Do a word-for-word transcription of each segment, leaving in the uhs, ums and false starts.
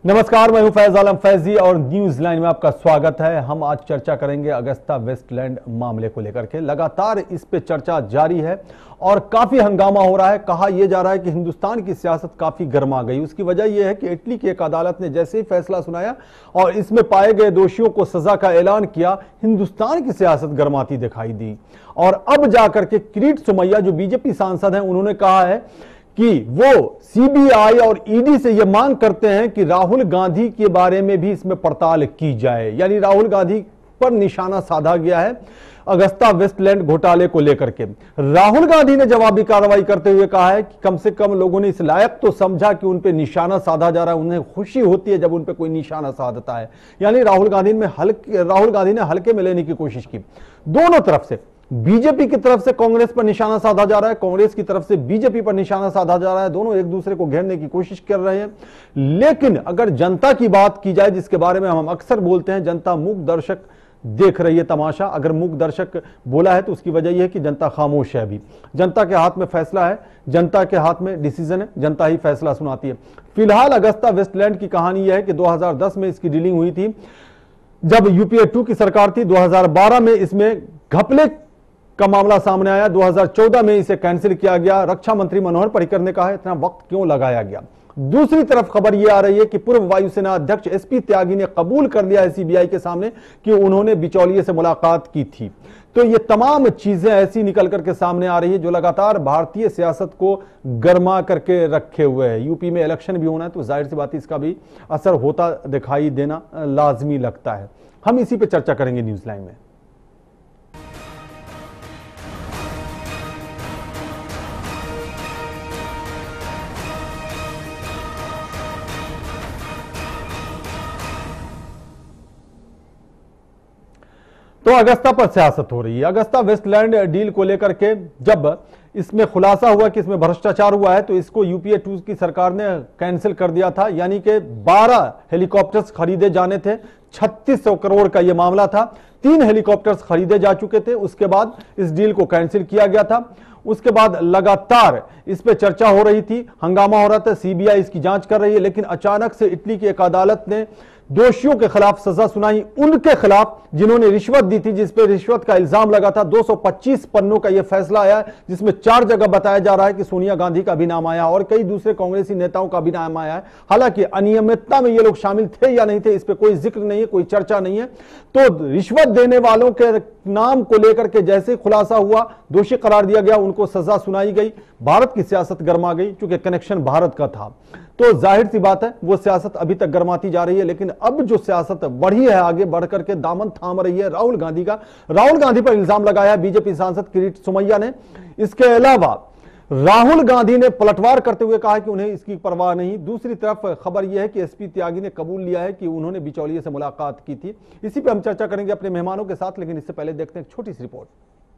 नमस्कार, मैं हूं फैज आलम फैजी और न्यूज लाइन में आपका स्वागत है। हम आज चर्चा करेंगे अगस्ता वेस्टलैंड मामले को लेकर के। लगातार इस पे चर्चा जारी है और काफी हंगामा हो रहा है। कहा यह जा रहा है कि हिंदुस्तान की सियासत काफी गर्मा गई। उसकी वजह यह है कि इटली की एक अदालत ने जैसे ही फैसला सुनाया और इसमें पाए गए दोषियों को सजा का ऐलान किया, हिंदुस्तान की सियासत गर्माती दिखाई दी। और अब जाकर के किरीट सोमैया जो बीजेपी सांसद हैं, उन्होंने कहा है कि वो सीबीआई और ईडी से यह मांग करते हैं कि राहुल गांधी के बारे में भी इसमें पड़ताल की जाए। यानी राहुल गांधी पर निशाना साधा गया है अगस्ता वेस्टलैंड घोटाले को लेकर के। राहुल गांधी ने जवाबी कार्रवाई करते हुए कहा है कि कम से कम लोगों ने इस लायक तो समझा कि उन पे निशाना साधा जा रहा है। उन्हें खुशी होती है जब उन पे कोई निशाना साधता है। यानी राहुल गांधी में हल्के राहुल गांधी ने हल्के में लेने की कोशिश की। दोनों तरफ से, बीजेपी की तरफ से कांग्रेस पर निशाना साधा जा रहा है, कांग्रेस की तरफ से बीजेपी पर निशाना साधा जा रहा है। दोनों एक दूसरे को घेरने की कोशिश कर रहे हैं। लेकिन अगर जनता की बात की जाए, जिसके बारे में हम अक्सर बोलते हैं, जनता मूक दर्शक देख रही है तमाशा। अगर मूक दर्शक बोला है तो उसकी वजह यह है कि जनता खामोश है। अभी जनता के हाथ में फैसला है, जनता के हाथ में डिसीजन है, जनता ही फैसला सुनाती है। फिलहाल अगस्ता वेस्टलैंड की कहानी यह है कि दो हजार दस में इसकी डीलिंग हुई थी, जब यूपीए टू की सरकार थी। दो हजार बारह में इसमें घपले का मामला सामने आया। दो हजार चौदह में इसे कैंसिल किया गया। रक्षा मंत्री मनोहर पर्रिकर ने कहा इतना वक्त क्यों लगाया गया। दूसरी तरफ खबर यह आ रही है कि पूर्व वायुसेना अध्यक्ष एसपी त्यागी ने कबूल कर लिया है सीबीआई के सामने कि उन्होंने बिचौलिए से मुलाकात की थी। तो ये तमाम चीजें ऐसी निकल करके सामने आ रही है जो लगातार भारतीय सियासत को गर्मा करके रखे हुए है। यूपी में इलेक्शन भी होना है तो जाहिर सी बात है इसका भी असर होता दिखाई देना लाजमी लगता है। हम इसी पे चर्चा करेंगे न्यूज लाइन में। तो अगस्ता पर सियासत हो रही है। अगस्ता वेस्टलैंड डील को लेकर के जब इसमें खुलासा हुआ कि इसमें भ्रष्टाचार हुआ है तो इसको यूपीए टू की सरकार ने कैंसिल कर दिया था। यानी कि बारह हेलीकॉप्टर्स खरीदे जाने थे। छत्तीस सौ करोड़ का यह मामला था। तीन हेलीकॉप्टर्स खरीदे जा चुके थे। उसके बाद इस डील को कैंसिल किया गया था। उसके बाद लगातार इस पे चर्चा हो रही थी, हंगामा हो रहा था, सीबीआई इसकी जांच कर रही है। लेकिन अचानक से इटली की एक अदालत ने दोषियों के खिलाफ सजा सुनाई, उनके खिलाफ जिन्होंने रिश्वत दी थी, जिस पे रिश्वत का इल्जाम लगा था। दो सौ पच्चीस पन्नों का यह फैसला आया जिसमें चार जगह बताया जा रहा है कि सोनिया गांधी का भी नाम आया और कई दूसरे कांग्रेसी नेताओं का भी नाम आया है। हालांकि अनियमितता में ये लोग शामिल थे या नहीं थे इस पे कोई जिक्र नहीं है, कोई चर्चा नहीं है। तो रिश्वत देने वालों के नाम को लेकर के जैसे खुलासा हुआ, दोषी करार दिया गया, उनको सजा सुनाई गई। भारत की सियासत गर्मा गई क्योंकि कनेक्शन भारत का था। तो जाहिर सी बात है वो सियासत अभी तक गर्माती जा रही है। लेकिन अब जो सियासत बढ़ी है, आगे बढ़ करके दामन थाम रही है राहुल गांधी का। राहुल गांधी पर इल्जाम लगाया बीजेपी सांसद किरीट सोमैया ने। इसके अलावा राहुल गांधी ने पलटवार करते हुए कहा कि उन्हें इसकी परवाह नहीं। दूसरी तरफ खबर यह है कि एसपी त्यागी ने कबूल लिया है कि उन्होंने बिचौलिए से मुलाकात की थी। इसी पे हम चर्चा करेंगे अपने मेहमानों के साथ, लेकिन इससे पहले देखते हैं एक छोटी सी रिपोर्ट।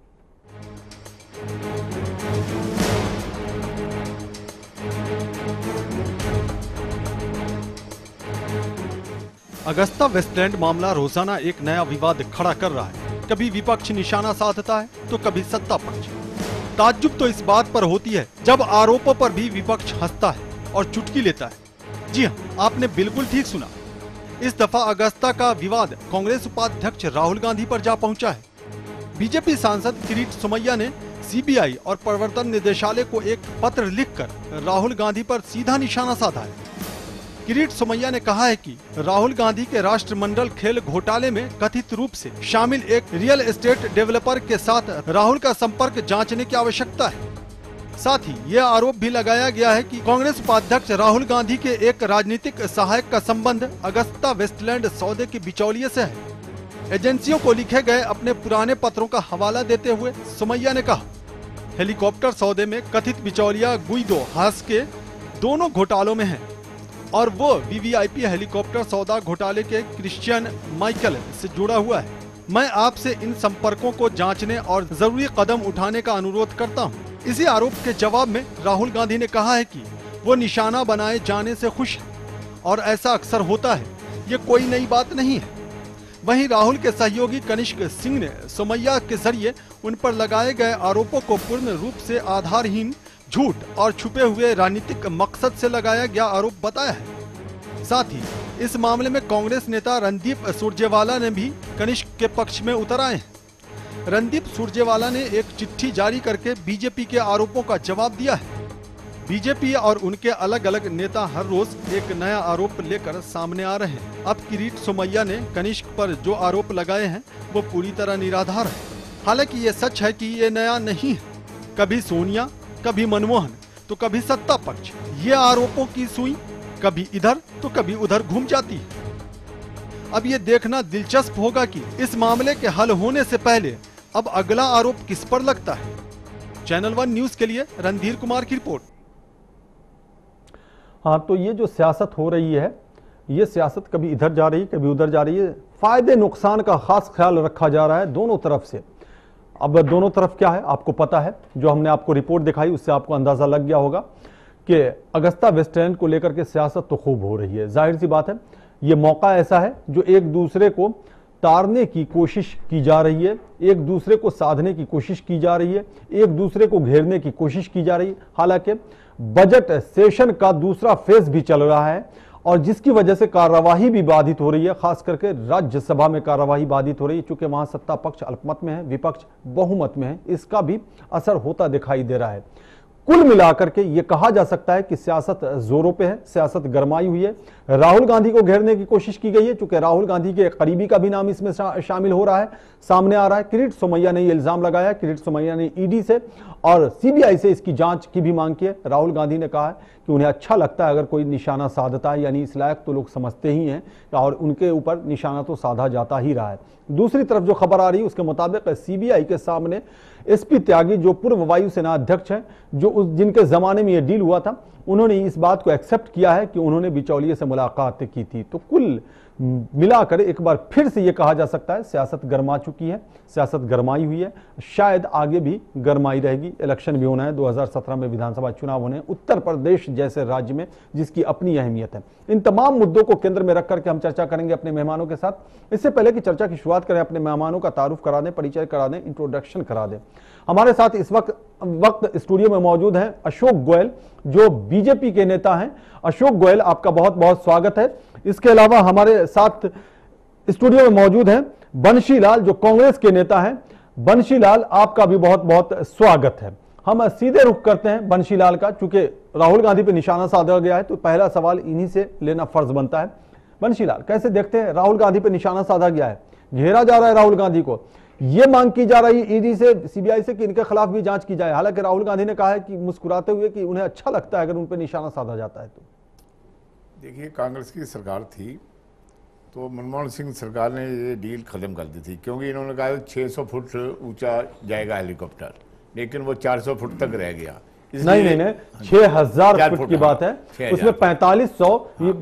अगस्ता वेस्टलैंड मामला रोजाना एक नया विवाद खड़ा कर रहा है। कभी विपक्ष निशाना साधता है तो कभी सत्ता पक्ष। ताज्जुब तो इस बात पर होती है जब आरोपों पर भी विपक्ष हंसता है और चुटकी लेता है। जी हाँ, आपने बिल्कुल ठीक सुना। इस दफा अगस्ता का विवाद कांग्रेस उपाध्यक्ष राहुल गांधी पर जा पहुंचा है। बीजेपी सांसद किरीट सोमैया ने सीबीआई और प्रवर्तन निदेशालय को एक पत्र लिखकर राहुल गांधी पर सीधा निशाना साधा है। किरीट सोमैया ने कहा है कि राहुल गांधी के राष्ट्रमंडल खेल घोटाले में कथित रूप से शामिल एक रियल एस्टेट डेवलपर के साथ राहुल का संपर्क जांचने की आवश्यकता है। साथ ही यह आरोप भी लगाया गया है कि कांग्रेस उपाध्यक्ष राहुल गांधी के एक राजनीतिक सहायक का संबंध अगस्ता वेस्टलैंड सौदे के बिचौलिए से है। एजेंसियों को लिखे गए अपने पुराने पत्रों का हवाला देते हुए सोमैया ने कहा, हेलीकॉप्टर सौदे में कथित बिचौलिया गुइदो हास्के दोनों घोटालों में है और वो वीवीआईपी हेलीकॉप्टर सौदा घोटाले के क्रिश्चियन माइकल से जुड़ा हुआ है। मैं आपसे इन संपर्कों को जांचने और जरूरी कदम उठाने का अनुरोध करता हूं। इसी आरोप के जवाब में राहुल गांधी ने कहा है कि वो निशाना बनाए जाने से खुश है और ऐसा अक्सर होता है, ये कोई नई बात नहीं है। वहीं राहुल के सहयोगी कनिष्क सिंह ने सोमैया के जरिए उन पर लगाए गए आरोपों को पूर्ण रूप से आधारहीन, झूठ और छुपे हुए राजनीतिक मकसद से लगाया गया आरोप बताया है। साथ ही इस मामले में कांग्रेस नेता रणदीप सुरजेवाला ने भी कनिष्क के पक्ष में उतर आए हैं। रणदीप सुरजेवाला ने एक चिट्ठी जारी करके बीजेपी के आरोपों का जवाब दिया है। बीजेपी और उनके अलग अलग नेता हर रोज एक नया आरोप लेकर सामने आ रहे हैं। अब किरीट सोमैया ने कनिष्क पर जो आरोप लगाए हैं वो पूरी तरह निराधार है। हालांकि ये सच है कि ये नया नहीं है। कभी सोनिया, कभी मनमोहन, तो कभी सत्ता पक्ष, ये आरोपों की सुई कभी इधर तो कभी उधर घूम जाती है। अब ये देखना दिलचस्प होगा कि इस मामले के हल होने से पहले अब अगला आरोप किस पर लगता है। चैनल वन न्यूज के लिए रणधीर कुमार की रिपोर्ट। हाँ, तो ये जो सियासत हो रही है, ये सियासत कभी इधर जा रही है, कभी उधर जा रही है। फायदे नुकसान का खास ख्याल रखा जा रहा है दोनों तरफ से। अब दोनों तरफ क्या है आपको पता है, जो हमने आपको रिपोर्ट दिखाई उससे आपको अंदाजा लग गया होगा कि अगस्ता वेस्टलैंड को लेकर के सियासत तो खूब हो रही है। जाहिर सी बात है, ये मौका ऐसा है जो एक दूसरे को तारने की कोशिश की जा रही है, एक दूसरे को साधने की कोशिश की जा रही है, एक दूसरे को घेरने की कोशिश की जा रही है। हालांकि बजट सेशन का दूसरा फेज भी चल रहा है और जिसकी वजह से कार्यवाही भी बाधित हो रही है। खास करके राज्यसभा में कार्यवाही बाधित हो रही है, चूंकि वहां सत्ता पक्ष अल्पमत में है, विपक्ष बहुमत में है। इसका भी असर होता दिखाई दे रहा है। कुल मिलाकर के ये कहा जा सकता है कि सियासत जोरों पे है, सियासत गरमाई हुई है। राहुल गांधी को घेरने की कोशिश की गई है, चूंकि राहुल गांधी के करीबी का भी नाम इसमें शा, शामिल हो रहा है, सामने आ रहा है। किरीट सोमैया ने ये इल्जाम लगाया, किरीट सोमैया ने ईडी से और सीबीआई से इसकी जांच की भी मांग की है। राहुल गांधी ने कहा है कि उन्हें अच्छा लगता है अगर कोई निशाना साधता है, यानी इस लायक तो लोग समझते ही हैं और उनके ऊपर निशाना तो साधा जाता ही रहा है। दूसरी तरफ जो खबर आ रही है उसके मुताबिक सीबीआई के सामने एसपी त्यागी, जो पूर्व वायुसेना अध्यक्ष हैं, जो उस जिनके जमाने में यह डील हुआ था, उन्होंने इस बात को एक्सेप्ट किया है कि उन्होंने बिचौलिए से मुलाकात की थी। तो कुल मिलाकर एक बार फिर से यह कहा जा सकता है सियासत गरमा चुकी है, सियासत गरमाई हुई है, शायद आगे भी गरमाई रहेगी। इलेक्शन भी होना है, दो हज़ार सत्रह में विधानसभा चुनाव होने हैं उत्तर प्रदेश जैसे राज्य में, जिसकी अपनी अहमियत है। इन तमाम मुद्दों को केंद्र में रख करके हम चर्चा करेंगे अपने मेहमानों के साथ। इससे पहले कि चर्चा की शुरुआत करें, अपने मेहमानों का तारुफ करा दें, परिचय करा दें, इंट्रोडक्शन करा दें। हमारे साथ इस वक्त वक्त स्टूडियो में मौजूद हैं अशोक गोयल, जो बीजेपी के नेता हैं। अशोक गोयल, आपका बहुत बहुत स्वागत है। इसके अलावा हमारे साथ स्टूडियो में मौजूद हैं बंशीलाल, जो कांग्रेस के नेता हैं। बंशीलाल, आपका भी बहुत बहुत स्वागत है। हम सीधे रुख करते हैं बंशीलाल का, चूंकि राहुल गांधी पे निशाना साधा गया है तो पहला सवाल इन्हीं से लेना फर्ज बनता है। बंशीलाल, कैसे देखते हैं, राहुल गांधी पे निशाना साधा गया है, घेरा जा रहा है राहुल गांधी को, यह मांग की जा रही है ईडी से, सीबीआई से कि इनके खिलाफ भी जांच की जाए। हालांकि राहुल गांधी ने कहा है कि मुस्कुराते हुए कि उन्हें अच्छा लगता है अगर उन पर निशाना साधा जाता है तो। देखिए, कांग्रेस की सरकार थी तो मनमोहन सिंह सरकार ने ये डील खत्म कर दी थी, क्योंकि इन्होंने कहा छह सौ फुट ऊंचा जाएगा हेलीकॉप्टर, लेकिन वो चार सौ फुट तक रह गया। नहीं नहीं नहीं, छह हजार फुट की बात है, उसमें पैंतालीस सौ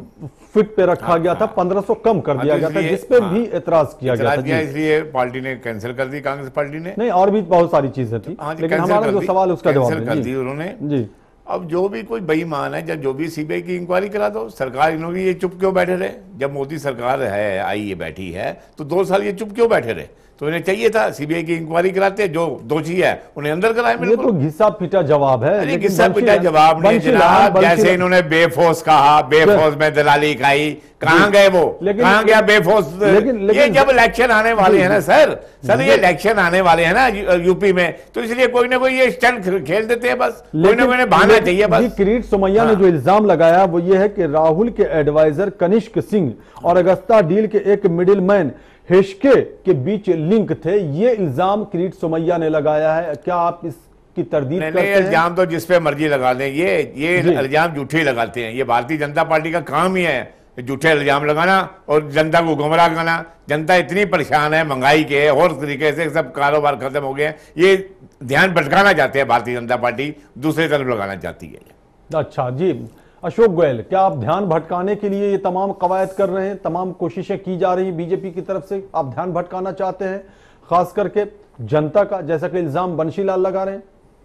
फीट पे रखा गया था, पंद्रह सौ कम कर दिया गया था, जिसपे भी एतराज किया गया था। इसलिए पार्टी ने कैंसिल कर दी, कांग्रेस पार्टी ने। नहीं, और भी बहुत सारी चीजें थी, लेकिन हमारा जो सवाल उसका जवाब कर दी उन्होंने जी। अब जो भी कोई बेईमान है, जब जो भी सीबीआई की इंक्वायरी करा दो। सरकार इन्होंने ये चुप क्यों बैठे रहे? जब मोदी सरकार है आई ये बैठी है तो दो साल ये चुप क्यों बैठे रहे? तो इन्हें चाहिए था सीबीआई की इंक्वायरी कराते, जो दोषी है उन्हें अंदर कराए। ये तो घिसा पिटा जवाब है, घिसा पिटा जवाब नहीं जनाब। जैसे इन्होंने बेफोर्स कहा, बेफोर्स में दलाली खाई, कहाँ गए वो, कहाँ गया बेफोर्स? ये जब इलेक्शन आने वाले हैं ना सर सर ये इलेक्शन आने वाले हैं ना यूपी में, तो इसलिए कोई ना कोई ये स्टंट खेल देते हैं बस, कोई ना कोई बहाना चाहिए बस। किरीट सोमैया ने जो इल्जाम लगाया वो ये है कि राहुल के एडवाइजर कनिष्क सिंह और अगस्ता डील के एक मिडिल मैन हिश्के के बीच लिंक थे। ये इल्जाम किरीट सोमैया ने लगाया है, क्या आप इसकी तरदीद करते हैं? इल्जाम तो जिस पे मर्जी लगा दें, ये ये इल्जाम झूठे लगाते हैं। ये भारतीय जनता पार्टी का काम ही है झूठे इल्जाम लगाना और जनता को गुमराह करना। जनता इतनी परेशान है महंगाई के और तरीके से, सब कारोबार खत्म हो गए, ये ध्यान भटकाना चाहते हैं भारतीय जनता पार्टी, दूसरी तरफ लगाना चाहती है। अच्छा जी, अशोक गोयल, क्या आप ध्यान भटकाने के लिए ये तमाम कवायद कर रहे हैं, तमाम कोशिशें की जा रही हैं बीजेपी की तरफ से? आप ध्यान भटकाना चाहते हैं खास करके जनता का, जैसा कि इल्जाम बंशीलाल लगा रहे हैं?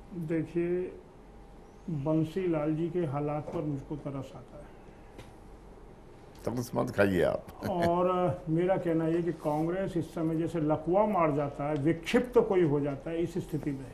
देखिए, बंशीलाल जी के हालात पर मुझको तरस आता है। तरस मत खाइए आप। और मेरा कहना यह कि कांग्रेस इस समय जैसे लकवा मार जाता है, विक्षिप्त तो कोई हो जाता है, इस स्थिति में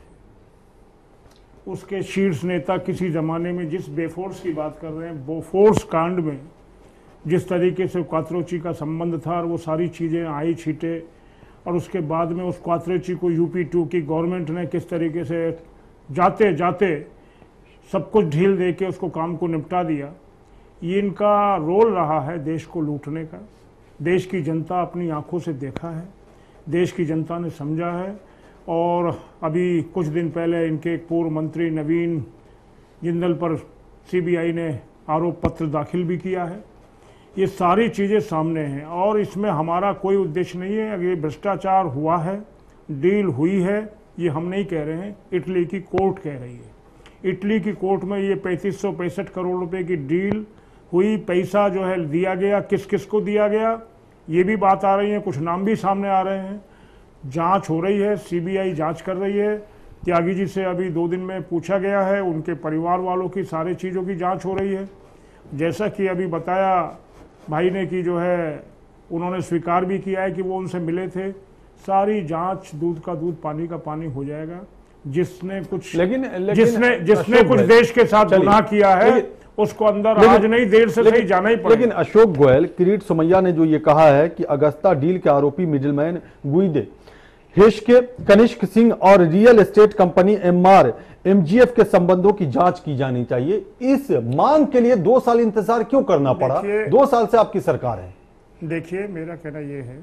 उसके शीर्ष नेता किसी जमाने में जिस बेफोर्स की बात कर रहे हैं, बोफोर्स कांड में जिस तरीके से क्वात्रोची का संबंध था और वो सारी चीज़ें आई छीटे, और उसके बाद में उस क्वात्रोची को यूपी टू की गवर्नमेंट ने किस तरीके से जाते जाते सब कुछ ढील दे के उसको काम को निपटा दिया। ये इनका रोल रहा है देश को लूटने का। देश की जनता अपनी आंखों से देखा है, देश की जनता ने समझा है। और अभी कुछ दिन पहले इनके एक पूर्व मंत्री नवीन जिंदल पर सीबीआई ने आरोप पत्र दाखिल भी किया है। ये सारी चीज़ें सामने हैं और इसमें हमारा कोई उद्देश्य नहीं है। अगर ये भ्रष्टाचार हुआ है, डील हुई है, ये हम नहीं कह रहे हैं, इटली की कोर्ट कह रही है। इटली की कोर्ट में ये पैंतीस सौ पैंसठ करोड़ रुपए की डील हुई। पैसा जो है दिया गया, किस किस को दिया गया, ये भी बात आ रही है, कुछ नाम भी सामने आ रहे हैं। जांच हो रही है, सीबीआई जांच कर रही है। त्यागी जी से अभी दो दिन में पूछा गया है, उनके परिवार वालों की सारी चीज़ों की जांच हो रही है। जैसा कि अभी बताया भाई ने कि जो है उन्होंने स्वीकार भी किया है कि वो उनसे मिले थे। सारी जांच दूध का दूध पानी का पानी हो जाएगा। जिसने कुछ लेकिन, लेकिन जिसने जिसने कुछ देश के साथ गुनाह किया है उसको अंदर आज नहीं देर से सही जाना ही पड़ेगा। लेकिन अशोक गोयल, किरीट सोमैया ने जो ये कहा है कि अगस्ता डील के आरोपी middleman Guido Haschke, Kanishk Singh और real estate company Emaar MGF के संबंधों की जांच की जानी चाहिए। इस मांग के लिए दो साल इंतजार क्यों करना पड़ा? दो साल से आपकी सरकार है। देखिए, मेरा कहना यह है,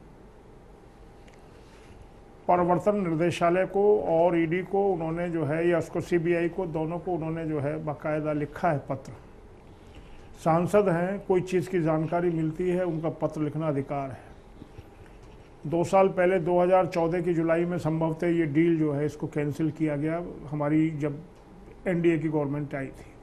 प्रवर्तन निर्देशालय को और ईडी को उन्होंने जो है, या उसको सीबीआई को, दोनों को उन्होंने जो है बाकायदा लिखा है पत्र। सांसद हैं, कोई चीज़ की जानकारी मिलती है, उनका पत्र लिखना अधिकार है। दो साल पहले दो हज़ार चौदह की जुलाई में संभवतः ये डील जो है इसको कैंसिल किया गया, हमारी जब एनडीए की गवर्नमेंट आई थी।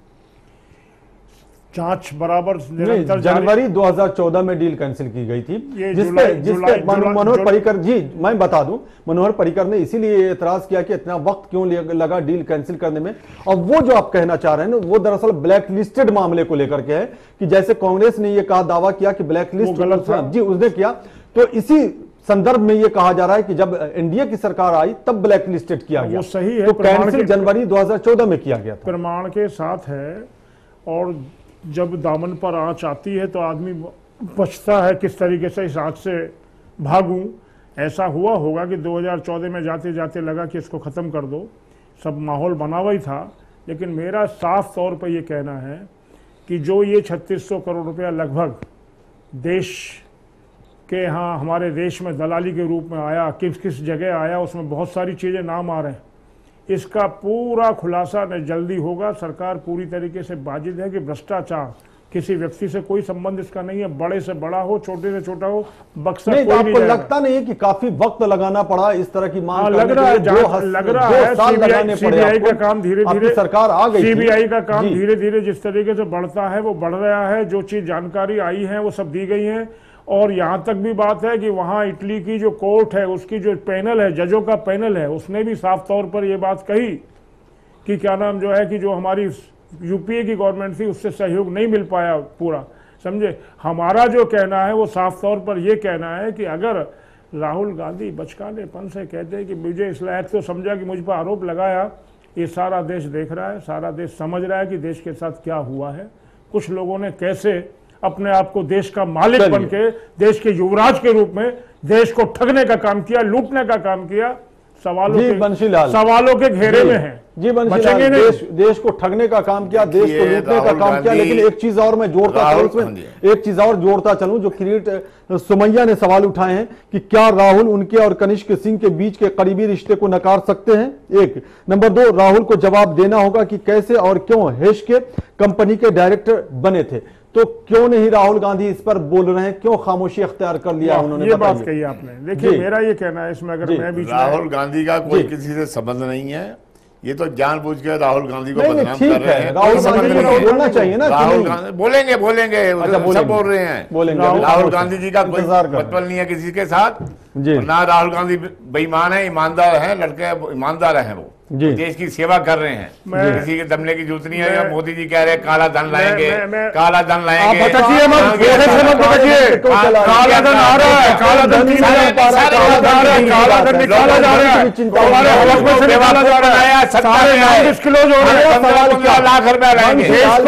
जांच बराबर निरंतर जनवरी दो हज़ार चौदह में डील कैंसिल की गई थी, ये जिसपे जिसपे मनोहर पर्रिकर जी, मैं बता दूं, मनोहर पर्रिकर ने इसीलिए एतराज किया कि इतना वक्त क्यों लगा डील कैंसिल करने में। और वो जो आप कहना चाह रहे हैं वो दरअसल ब्लैक लिस्टेड मामले को लेकर के है कि जैसे कांग्रेस ने ये कहा, दावा किया कि ब्लैक लिस्ट जी उसने किया, तो इसी संदर्भ में ये कहा जा रहा है कि जब एनडीए की सरकार आई तब ब्लैक लिस्टेड किया गया। वो सही है, तो कैंसिल जनवरी दो हज़ार चौदह में किया गया था, प्रमाण के साथ है। और जब दामन पर आंच आती है तो आदमी बचता है किस तरीके से इस आंच से भागूं। ऐसा हुआ होगा कि दो हज़ार चौदह में जाते जाते लगा कि इसको ख़त्म कर दो, सब माहौल बना हुआ ही था। लेकिन मेरा साफ तौर पर यह कहना है कि जो ये छत्तीस सौ करोड़ रुपया लगभग देश के यहाँ हमारे देश में दलाली के रूप में आया, किस किस जगह आया, उसमें बहुत सारी चीज़ें नाम आ रहे हैं। इसका पूरा खुलासा न जल्दी होगा। सरकार पूरी तरीके से वाजिब है कि भ्रष्टाचार किसी व्यक्ति से कोई संबंध इसका नहीं है, बड़े से बड़ा हो, छोटे से छोटा हो, बक्सा नहीं, कोई आपको नहीं लगता नहीं है कि काफी वक्त लगाना पड़ा इस तरह की मांग? लग रहा है, लग रहा है सीबीआई का काम धीरे धीरे, सरकार आ गई, सीबीआई का काम धीरे धीरे जिस तरीके से बढ़ता है वो बढ़ रहा है। जो चीज जानकारी आई है वो सब दी गई है। और यहाँ तक भी बात है कि वहाँ इटली की जो कोर्ट है, उसकी जो पैनल है, जजों का पैनल है, उसने भी साफ तौर पर ये बात कही कि क्या नाम जो है कि जो हमारी यूपीए की गवर्नमेंट थी उससे सहयोग नहीं मिल पाया पूरा, समझे। हमारा जो कहना है वो साफ तौर पर ये कहना है कि अगर राहुल गांधी बचकानेपन से कहते हैं कि मुझे इस लायक तो समझा कि मुझ पर आरोप लगाया, ये सारा देश देख रहा है, सारा देश समझ रहा है कि देश के साथ क्या हुआ है। कुछ लोगों ने कैसे अपने आप को देश का मालिक बन के, देश के युवराज के रूप में देश को ठगने का काम किया, लूटने का काम किया। सवालों के सवालों के घेरे में है जी बंशीलाल, देश देश को ठगने का काम किया, देश को लूटने का काम किया। लेकिन एक चीज और मैं जोड़ता चलूं इसमें, एक चीज और जोड़ता चलूं जो किरीट सोमैया ने सवाल उठाए हैं कि क्या राहुल उनके और कनिष्क सिंह के बीच के करीबी रिश्ते को नकार सकते हैं? एक नंबर दो, राहुल को जवाब देना होगा कि कैसे और क्यों हेश के कंपनी के डायरेक्टर बने थे। तो क्यों नहीं राहुल गांधी इस पर बोल रहे हैं, क्यों खामोशी अख्तियार कर लिया उन्होंने? ये बात कही आपने। देखिए, मेरा ये कहना है इसमें, अगर मैं बीच में, राहुल गांधी का कोई किसी से संबंध नहीं है। ये तो जानबूझ के राहुल गांधी को बदनाम कर रहे हैं। राहुल गांधी को बोलना चाहिए ना। राहुल गांधी बोलेंगे बोलेंगे सब बोल रहे हैं। राहुल गांधी जी का कोई मतभेद नहीं है किसी के साथ। जी। ना राहुल गांधी बेईमान है, ईमानदार है, लड़के ईमानदार है, वो जी। देश की सेवा कर रहे हैं। किसी के दमने की जरूरत नहीं है। मोदी जी कह रहे हैं काला धन लाएंगे, काला धन लाएंगे। काला धन आ रहा है, काला धन निकाला जा रहा है, हमारे हलक में से निकाला जा रहा है, सारे नाम डिस्क्लोज हो रहे हैं, पंद्रह लाख रुपया लाएंगे।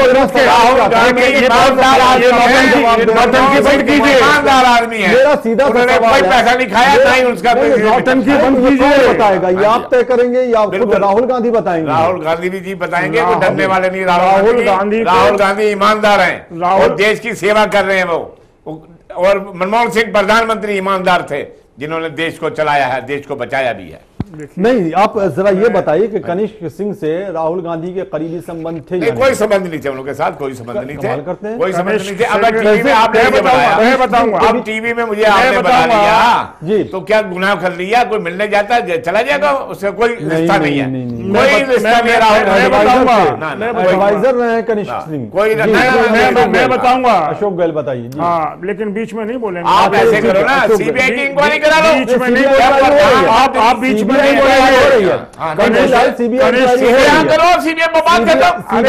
नौटंकी बंद कीजिए, ईमानदार आदमी है, मेरा सीधा उन्होंने कोई पैसा नहीं खाया, ना ही उसका नौटंकी बंद कीजिए। बताएगा ये आप तय करेंगे या खुद राहुल गांधी बताएंगे? राहुल गांधी भी जी बताएंगे, कोई डरने वाले नहीं। राहुल गांधी राहुल गांधी ईमानदार हैं और देश की सेवा कर रहे हैं वो। और मनमोहन सिंह प्रधानमंत्री ईमानदार थे, जिन्होंने देश को चलाया है, देश को बचाया भी है। नहीं, आप जरा ये बताइए कि कनिष्क सिंह से राहुल गांधी के करीबी संबंध थे? नहीं, कोई संबंध नहीं थे उन लोगों के साथ, कोई संबंध नहीं थे, करते हैं? कोई संबंध नहीं थे। अब टीवी में आपने बताया, मैं बताऊंगा, अब टीवी में मुझे आपने बता दिया जी, तो क्या गुनाह कर लिया? कोई मिलने जाता है चला जाएगा, उससे कोई रिश्ता नहीं है, कोई रिश्ता नहीं। राहुल एडवाइजर रहे हैं कनिष्क सिंह, कोई मैं बताऊंगा। अशोक गहलोत बताइए। हाँ, लेकिन बीच में नहीं बोलेंगे। आप ऐसे करो ना, सीबीआई की इंक्वायरी करा लो। बीच में नहीं बोलेंगे आप, आप बीच में नहीं बोलेंगे। सीबीआई करो, सीबीआई में बात करता हूँ,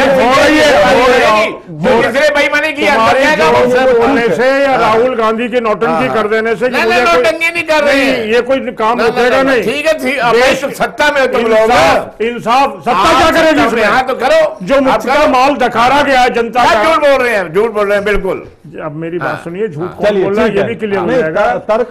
दूसरे बेईमानी किया बोलने से या राहुल गांधी के नौटंकी कर देने से नौटंकी नहीं कर रहे, ये कोई काम रुकेगा नहीं। ठीक है, सत्ता में तुम लोग इंसाफ, सत्ता क्या करेगी इसमें? हाँ तो करो, जो मुफ्त माल डकारा गया है जनता का। झूठ बोल रहे हैं, झूठ बोल रहे हैं बिल्कुल। अब मेरी बात सुनिए, झूठ कौन बोल रहा है ये भी क्लियर हो जाएगा। तर्क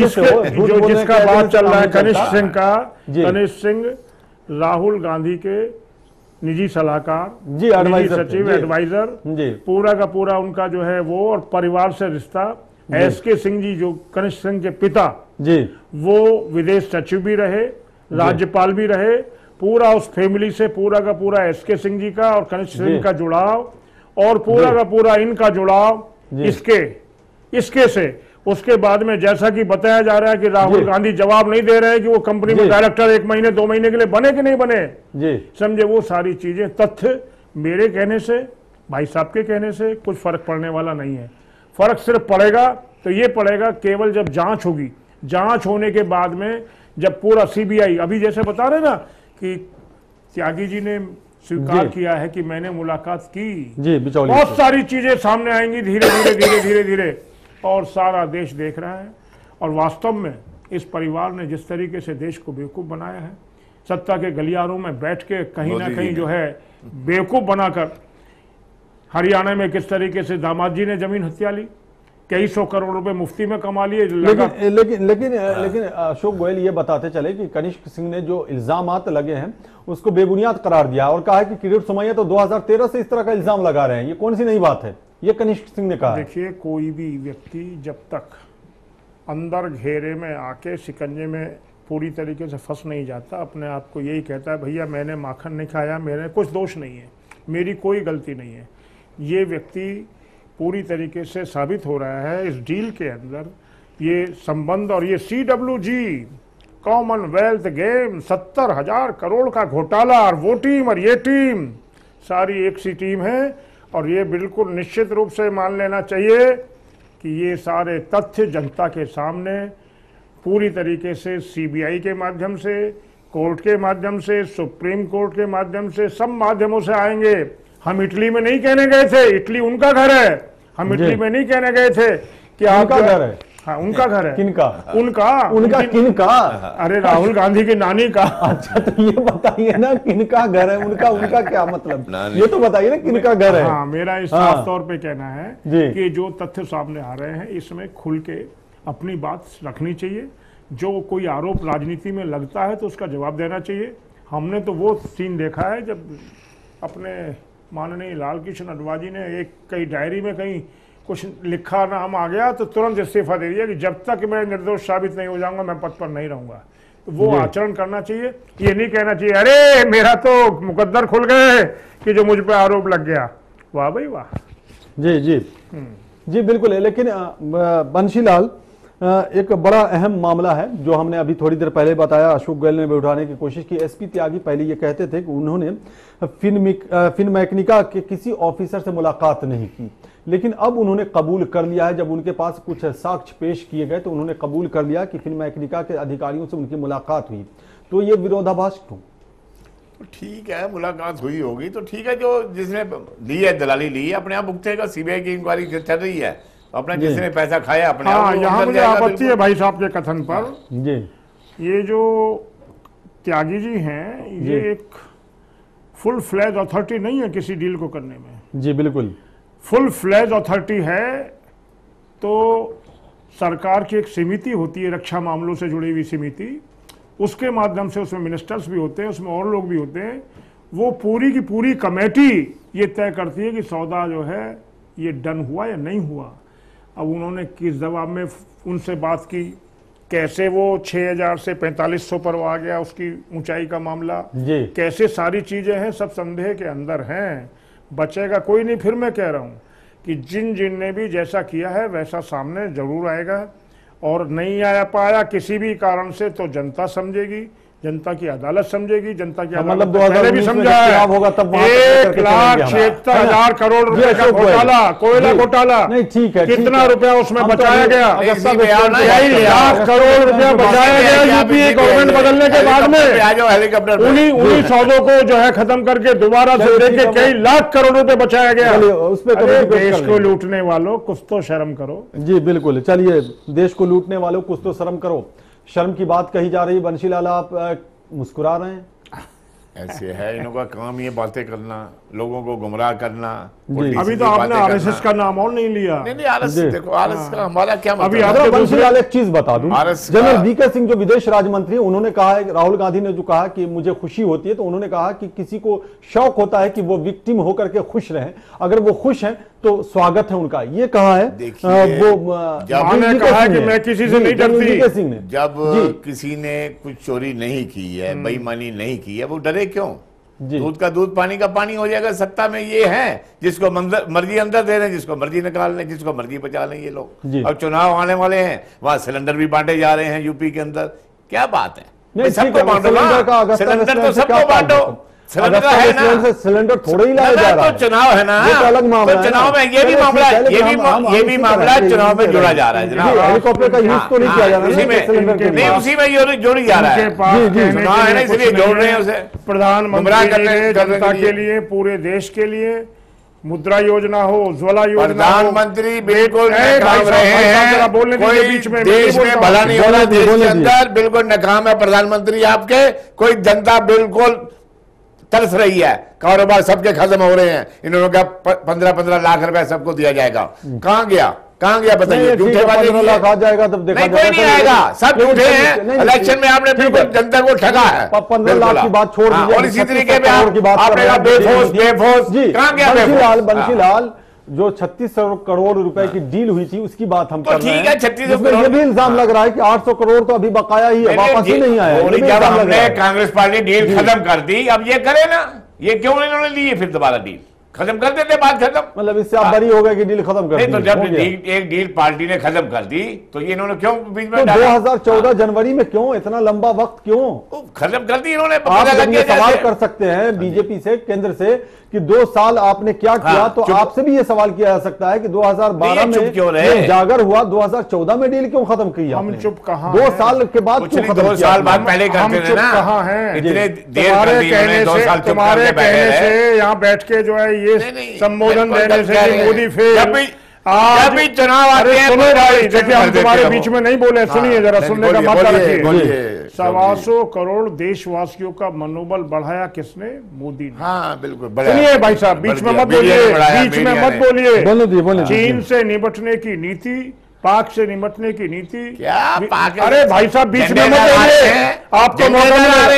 जो जिसका बात चल रहा है कनिष्क सिंह का, कनिष्क सिंह राहुल गांधी के निजी सलाहकार जी, निजी सचिव, एडवाइजर, पूरा का पूरा उनका जो है वो, और परिवार से रिश्ता। एस के सिंह जी जो कनिष्क सिंह के पिता जी, वो विदेश सचिव भी रहे, राज्यपाल भी रहे। पूरा उस फैमिली से पूरा का पूरा एस के सिंह जी का और कनिष्क सिंह का जुड़ाव, और पूरा का पूरा इनका जुड़ाव इसके इसके से। उसके बाद में जैसा कि बताया जा रहा है कि राहुल गांधी जवाब नहीं दे रहे हैं कि वो कंपनी में डायरेक्टर एक महीने दो महीने के लिए बने कि नहीं बने, समझे? वो सारी चीजें, तथ्य मेरे कहने से, भाई साहब के कहने से कुछ फर्क पड़ने वाला नहीं है। फर्क सिर्फ पड़ेगा तो ये पड़ेगा केवल जब जांच होगी। जांच होने के बाद में जब पूरा सीबीआई, अभी जैसे बता रहे ना कि त्यागी जी ने स्वीकार किया है कि मैंने मुलाकात की, जी, बहुत सारी चीजें सामने आएंगी धीरे धीरे धीरे धीरे धीरे, और सारा देश देख रहा है। और वास्तव में इस परिवार ने जिस तरीके से देश को बेवकूफ़ बनाया है, सत्ता के गलियारों में बैठ के कहीं ना कहीं जो है बेवकूफ़ बनाकर, हरियाणा में किस तरीके से दामाद जी ने जमीन हत्या ली, कई सौ करोड़ रुपए मुफ्ती में कमा लिए। लेकिन लेकिन लेकिन लेकिन अशोक गोयल ये बताते चले कि कनिष्क सिंह ने जो इल्जामात लगे हैं उसको बेबुनियाद करार दिया और कहा है कि किरीट सोमैया तो दो हज़ार तेरह से इस तरह का इल्जाम लगा रहे हैं, ये कौन सी नई बात है? ये कनिष्क सिंह ने कहा। देखिए, कोई भी व्यक्ति जब तक अंदर घेरे में आके शिकंजे में पूरी तरीके से फंस नहीं जाता, अपने आप को यही कहता है भैया मैंने माखन नहीं खाया, मेरे कुछ दोष नहीं है, मेरी कोई गलती नहीं है, ये व्यक्ति पूरी तरीके से साबित हो रहा है इस डील के अंदर। ये संबंध और ये C W G Commonwealth game, सत्तर हजार करोड़ का घोटाला, और वो टीम और ये टीम सारी एक सी टीम है। और ये बिल्कुल निश्चित रूप से मान लेना चाहिए कि ये सारे तथ्य जनता के सामने पूरी तरीके से सीबीआई के माध्यम से, कोर्ट के माध्यम से, सुप्रीम कोर्ट के माध्यम से, सब माध्यमों से आएंगे। हम इटली में नहीं कहने गए थे, इटली उनका घर है, हम इटली में नहीं कहने गए थे कि आपका घर है। हाँ, उनका घर है। किनका? उनका उनका किनका? अरे राहुल गांधी की नानी का। अच्छा, तो ये बताइए ना किनका घर है उनका? उनका क्या मतलब, ये तो बताइए ना किनका घर है? हाँ, मेरा इस साफ तौर पे कहना है कि जो तथ्य सामने आ रहे हैं इसमें खुल के अपनी बात रखनी चाहिए। जो कोई आरोप राजनीति में लगता है तो उसका जवाब देना चाहिए। हमने तो वो सीन देखा है जब अपने माननीय लाल कृष्ण अडवाणी ने एक कई डायरी में कहीं कुछ लिखा नाम आ गया तो तुरंत इस्तीफा दे दिया कि जब तक मैं निर्दोष साबित नहीं हो जाऊंगा मैं पद पर नहीं रहूंगा। तो वो आचरण करना चाहिए, ये नहीं कहना चाहिए अरे मेरा तो मुकद्दर खुल गए कि जो मुझ पर आरोप लग गया। वाह भाई वाह। जी जी जी बिल्कुल है। लेकिन बंशीलाल, एक बड़ा अहम मामला है जो हमने अभी थोड़ी देर पहले बताया, अशोक गोयल ने भी उठाने की कोशिश की। एसपी त्यागी पहले ये कहते थे कि उन्होंने फिनमैक्निका के किसी ऑफिसर से मुलाकात नहीं की, लेकिन अब उन्होंने कबूल कर लिया है। जब उनके पास कुछ साक्ष्य पेश किए गए तो उन्होंने कबूल कर लिया कि फिल्म अमेरिका के अधिकारियों से उनकी मुलाकात हुई। तो ये विरोधाभास क्यों? ठीक है, मुलाकात हुई होगी तो ठीक है, जो जिसने ली है दलाली ली है अपने आप भुगतेगा। सीबीआई की इंक्वायरी चल रही है, अपना जिसने पैसा खाया अपने हाँ, आप। यहाँ मुझे आपत्ति है भाई साहब के कथन पर। जी, ये जो त्यागी जी हैं, ये एक फुल फ्लैज अथॉरिटी नहीं है किसी डील को करने में। जी बिल्कुल, फुल फ्लैज अथॉरिटी है तो सरकार की एक समिति होती है, रक्षा मामलों से जुड़ी हुई समिति, उसके माध्यम से उसमें मिनिस्टर्स भी होते हैं, उसमें और लोग भी होते हैं। वो पूरी की पूरी कमेटी ये तय करती है कि सौदा जो है ये डन हुआ या नहीं हुआ। अब उन्होंने किस जवाब में उनसे बात की, कैसे वो छः हज़ार से पैंतालीस सौ पर आ गया, उसकी ऊंचाई का मामला, कैसे सारी चीज़ें हैं, सब संदेह के अंदर हैं। बचेगा कोई नहीं। फिर मैं कह रहा हूँ कि जिन जिन ने भी जैसा किया है वैसा सामने जरूर आएगा, और नहीं आया पाया किसी भी कारण से तो जनता समझेगी, जनता की अदालत समझेगी। जनता की अदालत मतलब पहले भी समझा है, होगा तब एक लाख छिहत्तर हजार करोड़ रुपए का घोटाला, कोयला घोटाला, नहीं ठीक है, कितना रुपया उसमें बचाया गया? ढाई लाख करोड़ रुपया बचाया गया यूपी गवर्नमेंट बदलने के बाद में। हेलीकॉप्टर उन्हीं उन्हीं सौदों को जो है खत्म करके दोबारा से लेके कई लाख करोड़ रुपए बचाया गया। उस पर देश को लूटने वालों कुछ तो शर्म करो। जी बिल्कुल, चलिए, देश को लूटने वालों कुछ तो शर्म करो। शर्म की बात कही जा रही है। बंशीलाल, आप मुस्कुरा रहे हैं। ऐसे है, इन्हों का काम ये बातें करना, लोगों को गुमराह करना। अभी तो आपने आरएसएस का नाम और नहीं लिया। नहीं नहीं, आरएसएस देखो, आरएसएस का हमारा क्या मतलब? अभी आपको बंशीलाल एक चीज बता दूं, जनरल वीके सिंह जो विदेश राज्य मंत्री, उन्होंने कहा है, राहुल गांधी ने जो कहा कि मुझे खुशी होती है, तो उन्होंने कहा कि किसी को शौक होता है कि वो विक्टिम होकर के खुश रहें, अगर वो खुश हैं तो स्वागत है उनका। ये कहा है वो मैंने कहा कि मैं किसी से नहीं डरती सिंह ने। जब किसी ने कुछ चोरी नहीं की है, बेईमानी नहीं की है, वो डरे क्यों? दूध का दूध, पानी का पानी हो जाएगा। सत्ता में ये है, जिसको मर्जी अंदर दे रहे हैं, जिसको मर्जी निकाल लें, जिसको मर्जी बचा लें ये लोग। अब चुनाव आने वाले हैं, वहां सिलेंडर भी बांटे जा रहे हैं यूपी के अंदर। क्या बात है? सबको बांटो, सिलेंडर तो सबको बांटो। सिलेंडर है ना, सिलेंडर थोड़े ही लाया जा रहा है। तो चुनाव है ना, अलग मामला तो चुनाव में ये भी मामला ये भी ये भी मामला चुनाव में जोड़ा जा रहा है जनाब। हेलीकॉप्टर का यूज तो नहीं किया जा रहा है, उसी में नहीं, उसी में जोड़ी जा रहा है। चुनाव है ना, इसलिए जोड़ रहे हैं उसे। प्रधानमंत्री जनता के लिए, पूरे देश के लिए मुद्रा योजना हो, उज्ज्वला योजना, प्रधानमंत्री बिल्कुल नाकाम रहे हैं। बोलने के बीच में देश में भला नहीं हो रहा, देश के अंदर बिल्कुल नाकाम है प्रधानमंत्री आपके। कोई जनता बिल्कुल तरस रही है, कारोबार सबके खत्म हो रहे हैं। इन्होंने कहा पंद्रह पंद्रह लाख रुपए सबको दिया जाएगा। कहाँ गया, कहाँ गया बताइए? झूठे वादे लाख आ जाएगा तब देखा नहीं, कोई नहीं आएगा, सब झूठे हैं। इलेक्शन में आपने बिल्कुल जनता को ठगा है। पंद्रह लाख की बात छोड़ दीजिए, और इसी तरीके में आपने कहा बेफोर्स बेफोर्स, कहाँ गया बंशीलाल? बंशीलाल, जो छत्तीस करोड़ रुपए की डील हुई थी उसकी बात हम तो कर रहे हैं। ठीक है, छत्तीस करोड़ ये भी इल्जाम लग रहा है कि आठ सौ करोड़ तो अभी बकाया ही है, वापस ही नहीं आया। जब हमने कांग्रेस पार्टी डील खत्म कर दी, अब ये करे ना, ये क्यों इन्होंने ली है फिर दोबारा डील? खत्म कर देते, बात खत्म। मतलब इससे आप बरी हो गए कि डील खत्म कर दी। तो जब एक डील पार्टी ने खत्म कर दी तो ये इन्होंने क्यों बीच में दो हजार चौदह जनवरी में क्यों इतना लंबा वक्त क्यों खत्म कर दी इन्होंने? आप ये सवाल कर सकते हैं बीजेपी से, केंद्र से, कि दो साल आपने क्या किया, तो आपसे भी ये सवाल किया जा सकता है कि दो हजार बारह में जागर हुआ, दो हजार चौदह में डील क्यों खत्म की? हम चुप कहां? दो साल के बाद क्यों खत्म? दो साल बाद पहले करते थे ना। कहां है? इतने देर कर दी इन्होंने, दो साल तुम्हारे कहने से यहाँ बैठ के जो है ये संबोधन देने से मोदी फिर जब भी चुनाव आते हैं, सुनो भाई, देखिए हम तुम्हारे बीच में नहीं बोले, सुनिए जरा, सुनने का मौका रखिए। सवा सौ करोड़ देशवासियों का मनोबल बढ़ाया किसने? मोदी ने। हाँ बिल्कुल। सुनिए भाई साहब, बीच में मत बोलिए, बीच में मत बोलिए। बोलो दी, बोलो। चीन से निपटने की नीति, पाक से निपटने की नीति। क्या पाक? अरे भाई साहब बीच में मत बोलिए, आपको मौका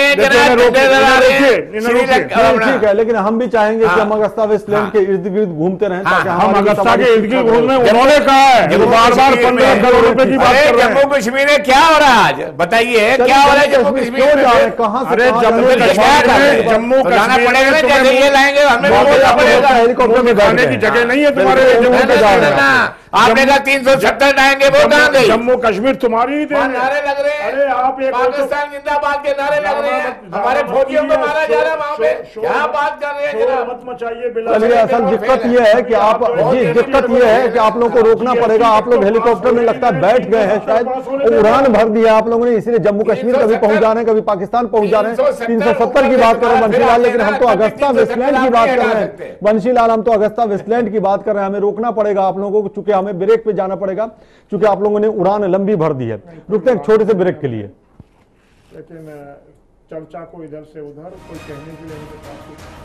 ठीक है, लेकिन हम भी चाहेंगे कि हम अगस्ता वेस्टलैंड के इर्द गिर्द घूमते रहें, ताकि हम अगस्ता के इर्द गिर्द घूमने। उन्होंने कहा है बार बार पंद्रह करोड़ रुपए की बात कर रहे हैं। जम्मू कश्मीर में क्या हो रहा है आज बताइए? क्या हो रहा है जम्मू कश्मीर में? कहाँ? अरे जम्मू कश्मीर, जम्मू कश्मीर पड़ेगा ना, जैसे ये लाएंगे हमें हेलीकॉप्टर में जाने की जगह नहीं है तुम्हारे जम्मू में जाना। आपने कहा तीन सौ सत्तर लाएंगे, वो कहाँ गई? जम्मू कश्मीर तुम्हारी ही देन है। नारे लग रहे हैं, अरे आप एक पाकिस्तान जिंदाबाद के नारे लग रहे हैं, हमारे फौजियों को मारा जा रहा है वहां पे, क्या बात कर रहे हैं जनाब? मत मचाइए। चलिए, असल दिक्कत ये है कि आप जी दिक्कत ये है कि आप लोगों को रोकना पड़ेगा। आप लोग हेलीकॉप्टर में लगता है बैठ गए हैं, शायद उड़ान भर दी है आप लोगों ने, इसलिए जम्मू कश्मीर कभी पहुंच जा रहे हैं, कभी पाकिस्तान पहुंच जा रहे हैं। तीन सौ सत्तर की बात कर रहे हैं बंशीलाल, लेकिन हम तो अगस्ता वेस्टलैंड की बात कर रहे हैं बंशीलाल, हम तो अगस्ता वेस्टलैंड की बात कर रहे हैं। हमें रोकना पड़ेगा आप लोगों को, चूंकि हमें ब्रेक पे जाना पड़ेगा, चूंकि आप लोगों ने उड़ान लंबी भर दी है। रुकते हैं छोटे से ब्रेक के लिए। लेकिन चर्चा को इधर से उधर कोई कहने के लिए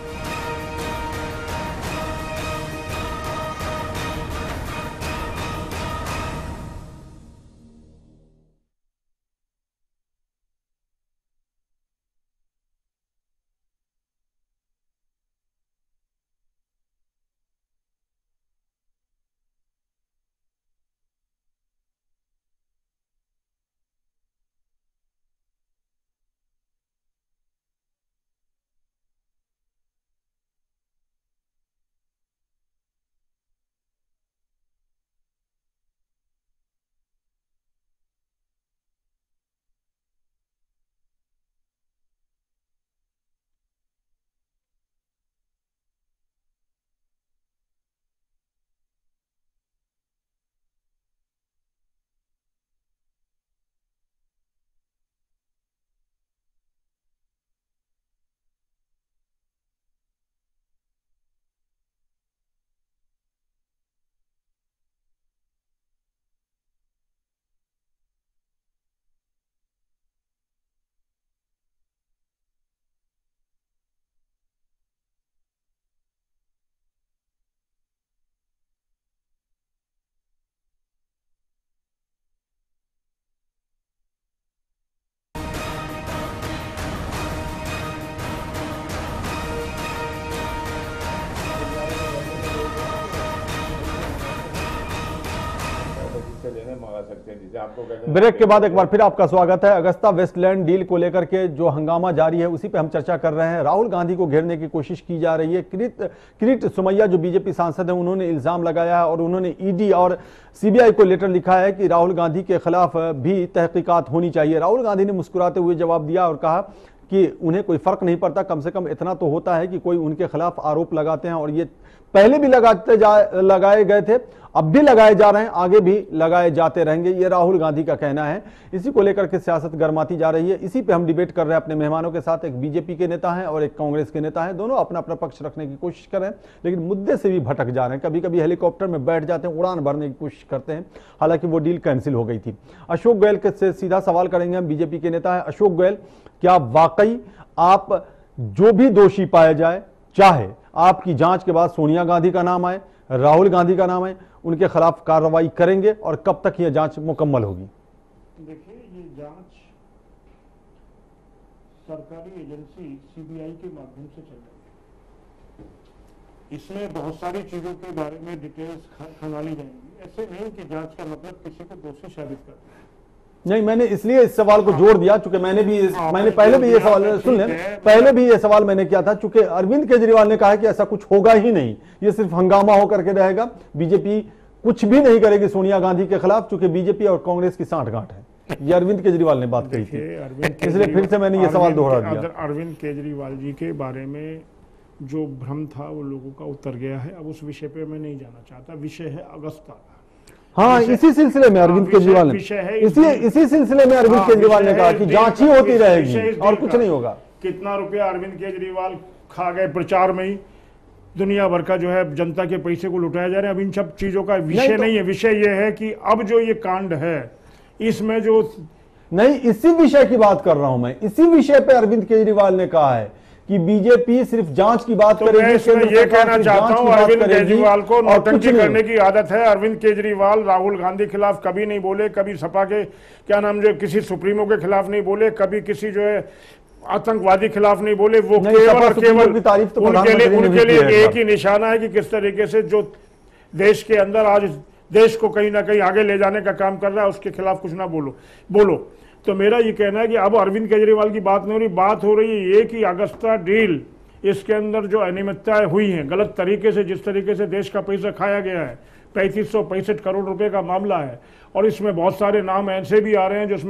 ब्रेक के बाद एक बार फिर आपका स्वागत है। अगस्ता वेस्टलैंड डील को लेकर के जो हंगामा जारी है उसी पे हम चर्चा कर रहे हैं। राहुल गांधी को घेरने की कोशिश की जा रही है। किरीट किरीट सोमैया जो बीजेपी सांसद हैं, उन्होंने इल्जाम लगाया है और उन्होंने ईडी और सीबीआई को लेटर लिखा है कि राहुल गांधी के खिलाफ भी तहकीकात होनी चाहिए। राहुल गांधी ने मुस्कुराते हुए जवाब दिया और कहा कि उन्हें कोई फर्क नहीं पड़ता, कम से कम इतना तो होता है कि कोई उनके खिलाफ आरोप लगाते हैं और ये पहले भी लगाते जा लगाए गए थे, अब भी लगाए जा रहे हैं, आगे भी लगाए जाते रहेंगे, ये राहुल गांधी का कहना है। इसी को लेकर के सियासत गर्माती जा रही है। इसी पे हम डिबेट कर रहे हैं अपने मेहमानों के साथ। एक बीजेपी के नेता हैं और एक कांग्रेस के नेता हैं, दोनों अपना अपना पक्ष रखने की कोशिश कर रहे हैं, लेकिन मुद्दे से भी भटक जा रहे हैं। कभी कभी हेलीकॉप्टर में बैठ जाते हैं, उड़ान भरने की कोशिश करते हैं, हालांकि वो डील कैंसिल हो गई थी। अशोक गोयल से सीधा सवाल करेंगे हम, बीजेपी के नेता है अशोक गोयल, क्या वाकई आप जो भी दोषी पाया जाए, चाहे आपकी जांच के बाद सोनिया गांधी का नाम आए, राहुल गांधी का नाम आए, उनके खिलाफ कार्रवाई करेंगे और कब तक यह जांच मुकम्मल होगी? देखिए, ये जांच सरकारी एजेंसी सीबीआई के माध्यम से चल रही है। इसमें बहुत सारी चीजों के बारे में डिटेल्स खंगाली जाएंगी। ऐसे नहीं कि जांच का मतलब किसी को दोषी साबित करना। नहीं, मैंने इसलिए इस सवाल को जोड़ दिया चूंकि मैंने भी इस, मैंने पहले भी ये सवाल सुन लें पहले भी ये सवाल मैंने किया था, चूंकि अरविंद केजरीवाल ने कहा कि ऐसा कुछ होगा ही नहीं, ये सिर्फ हंगामा होकर के रहेगा, बीजेपी कुछ भी नहीं करेगी सोनिया गांधी के खिलाफ, चूंकि बीजेपी और कांग्रेस की सांठगांठ है। ये अरविंद केजरीवाल ने बात कही थी, इसलिए फिर से मैंने ये सवाल दोहरा दिया। अरविंद केजरीवाल जी के बारे में जो भ्रम था वो लोगों का उतर गया है। अब उस विषय पे मैं नहीं जाना चाहता। विषय है अगस्ता। हाँ, इसी सिलसिले में अरविंद केजरीवाल ने इसी इसी सिलसिले में अरविंद केजरीवाल ने कहा कि जांच ही होती रहेगी और कुछ नहीं होगा। कितना रुपया अरविंद केजरीवाल खा गए प्रचार में ही, दुनिया भर का जो है जनता के पैसे को लुटाया जा रहा है। अब इन सब चीजों का विषय नहीं, नहीं है। विषय ये है कि अब जो ये कांड है इसमें जो नहीं, इसी विषय की बात कर रहा हूं मैं। इसी विषय पे अरविंद केजरीवाल ने कहा है कि बीजेपी सिर्फ जांच की बात तो करेगी। मैं ये कहना चाहता हूं, अरविंद केजरीवाल को नौटंकी करने की आदत है। अरविंद केजरीवाल राहुल गांधी के खिलाफ कभी नहीं बोले, कभी सपा के क्या नाम जो किसी सुप्रीमो के खिलाफ नहीं बोले, कभी किसी जो है आतंकवादी खिलाफ नहीं बोले। वो केवल और केवल तारीफ तो उनके लिए उनके लिए एक ही निशाना है कि किस तरीके से जो देश के अंदर आज देश को कहीं ना कहीं आगे ले जाने का काम कर रहा है, उसके खिलाफ कुछ ना बोलो बोलो तो मेरा ये कहना है कि अब अरविंद केजरीवाल की बात नहीं हो रही, बात हो रही है ये कि अगस्ता डील, इसके अंदर जो अनियमितताएं हुई हैं, गलत तरीके से जिस तरीके से देश का पैसा खाया गया है, पैंतीस सौ पैंसठ करोड़ रुपए का मामला है। और इसमें बहुत सारे नाम ऐसे भी आ रहे हैं जिसमें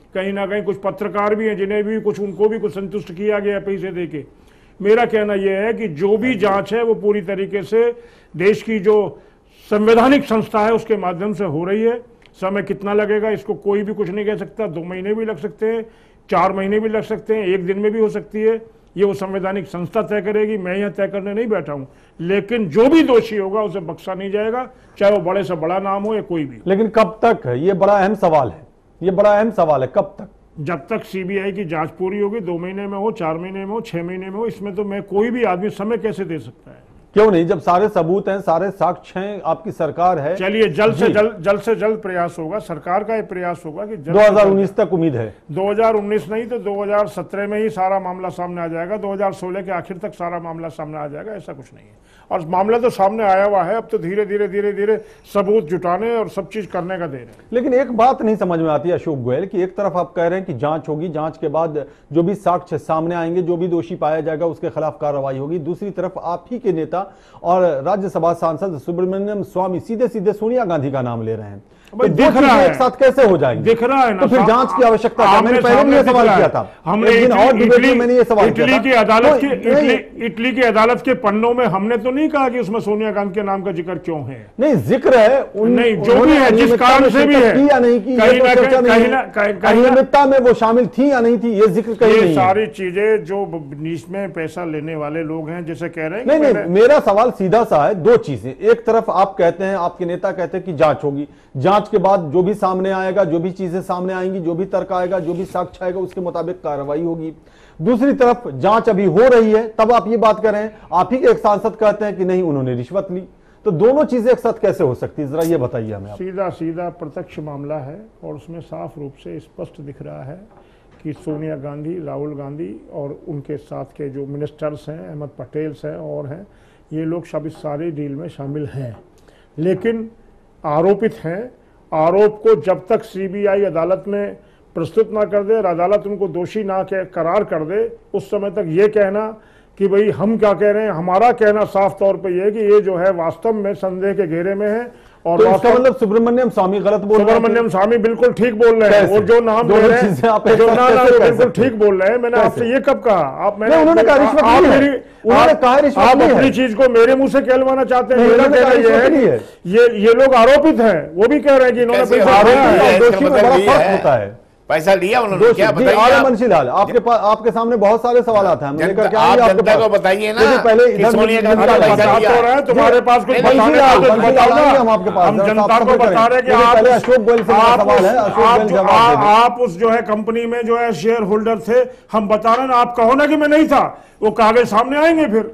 कहीं ना कहीं कुछ पत्रकार भी हैं जिन्हें भी कुछ उनको भी कुछ संतुष्ट किया गया पैसे देके। मेरा कहना यह है कि जो भी जांच है वो पूरी तरीके से देश की जो संवैधानिक संस्था है उसके माध्यम से हो रही है। समय कितना लगेगा इसको कोई भी कुछ नहीं कह सकता, दो महीने भी लग सकते हैं, चार महीने भी लग सकते हैं, एक दिन में भी हो सकती है, ये वो संवैधानिक संस्था तय करेगी, मैं यहाँ तय करने नहीं बैठा हूँ। लेकिन जो भी दोषी होगा उसे बख्शा नहीं जाएगा, चाहे वो बड़े से बड़ा नाम हो या कोई भी। लेकिन कब तक? ये बड़ा अहम सवाल है, ये बड़ा अहम सवाल है, कब तक? जब तक सीबीआई की जांच पूरी होगी, दो महीने में हो, चार महीने में हो, छह महीने में हो, इसमें तो मैं कोई भी आदमी समय कैसे दे सकता है? क्यों नहीं, जब सारे सबूत हैं, सारे साक्ष्य हैं, आपकी सरकार है। चलिए जल्द से जल्द जल्द से जल्द प्रयास होगा, सरकार का ये प्रयास होगा कि दो हज़ार उन्नीस तक उम्मीद है। दो हज़ार उन्नीस नहीं तो दो हज़ार सत्रह में ही सारा मामला सामने आ जाएगा, दो हज़ार सोलह के आखिर तक सारा मामला सामने आ जाएगा, ऐसा कुछ नहीं है। और मामला तो सामने आया हुआ है, अब तो धीरे धीरे धीरे धीरे सबूत जुटाने और सब चीज करने का देर है। लेकिन एक बात नहीं समझ में आती अशोक गोयल कि एक तरफ आप कह रहे हैं कि जांच होगी, जांच के बाद जो भी साक्ष्य सामने आएंगे, जो भी दोषी पाया जाएगा उसके खिलाफ कार्रवाई होगी, दूसरी तरफ आप ही के नेता और राज्यसभा सांसद सुब्रमण्यम स्वामी सीधे सीधे सोनिया गांधी का नाम ले रहे हैं। तो दिख रहा है एक साथ कैसे हो जाएंगे? दिख रहा है ना, तो फिर जांच की आवश्यकता है। मैंने पहले भी ये सवाल किया था, हमने एक दिन और डिबेट में मैंने ये सवाल किया था। इटली की अदालत तो के इटली इटली की अदालत के पन्नों में हमने तो नहीं कहा कि उसमें सोनिया गांधी के नाम का जिक्र क्यों है। नहीं, जिक्र है उन, नहीं, जो भी है, जिस कारण से भी है, की या नहीं की, कहीं ना चर्चा नहीं है। अनियमितता में वो शामिल थी या नहीं थी, ये जिक्र कहीं नहीं है। ये सारी चीजें जो इसमें पैसा लेने वाले लोग हैं जैसे कह रहे हैं। नहीं नहीं, मेरा सवाल सीधा सा है, दो चीजें। एक तरफ आप कहते हैं, आपके नेता कहते हैं कि जांच होगी, जांच के बाद जो भी सामने आएगा, जो भी चीजें सामने आएंगी, जो भी तर्क आएगा, जो भी साक्ष्य आएगा, उसके मुताबिक कार्रवाई होगी। दूसरी तरफ जांच अभी हो रही है, तब आप ये बात कर रहे हैं। आप ही के एक सांसद कहते हैं कि नहीं, उन्होंने रिश्वत ली। तो दोनों चीजें एक साथ कैसे हो सकती है, जरा ये बताइए हमें। सीधा सीधा प्रत्यक्ष मामला है और उसमें साफ रूप से स्पष्ट दिख रहा है कि सोनिया गांधी, राहुल गांधी और उनके साथ के जो मिनिस्टर्स हैं, अहमद पटेल हैं और हैं, ये लोग सब इस सारे डील में शामिल हैं। लेकिन आरोपित हैं, आरोप को जब तक सीबीआई अदालत में प्रस्तुत ना कर दे और अदालत उनको दोषी ना करार कर दे, उस समय तक ये कहना कि भाई हम क्या कह रहे हैं, हमारा कहना साफ तौर पे ये है कि ये जो है वास्तव में संदेह के घेरे में है। और तो इसका मतलब सुब्रमण्यम स्वामी गलत बोल रहे हैं? सुब्रमण्यम स्वामी बिल्कुल ठीक बोल रहे हैं, और जो नाम ले रहे हैं, जो नाम बिल्कुल ठीक बोल रहे हैं। मैंने आपसे ये कब कहा? आप मैंने उन्होंने कहा रिश्वत आप नहीं है, मेरी उन्होंने कहा रिश्वत आप नहीं है। अपनी चीज को मेरे मुंह से कहलवाना चाहते हैं। मेरा कहना ये है कि ये ये लोग आरोपित हैं, वो भी कह रहे हैं कि इन्होंने पैसा लिया है। दोषी में बड़ा फर्क होता है। पैसा लिया उन्होंने, क्या बताइए? मुंशी लाल, आपके पास, आपके सामने बहुत सारे सवाल आते हैं, लेकर के आप जनता को बताइए ना। पहले इधर सोनिया गांधी का बता तो रहे हैं, तुम्हारे पास कुछ बताने का बताओ ना। हम आपके पास, हम जनता को बता रहे हैं कि आप पहले अशोक गोयल से सवाल है, अशोक गोयल जवाब दें। आप उस जो है कंपनी में जो है शेयर होल्डर थे, हम बता रहे हैं, आप कहो ना कि मैं नहीं था, वो कागज सामने आएंगे। फिर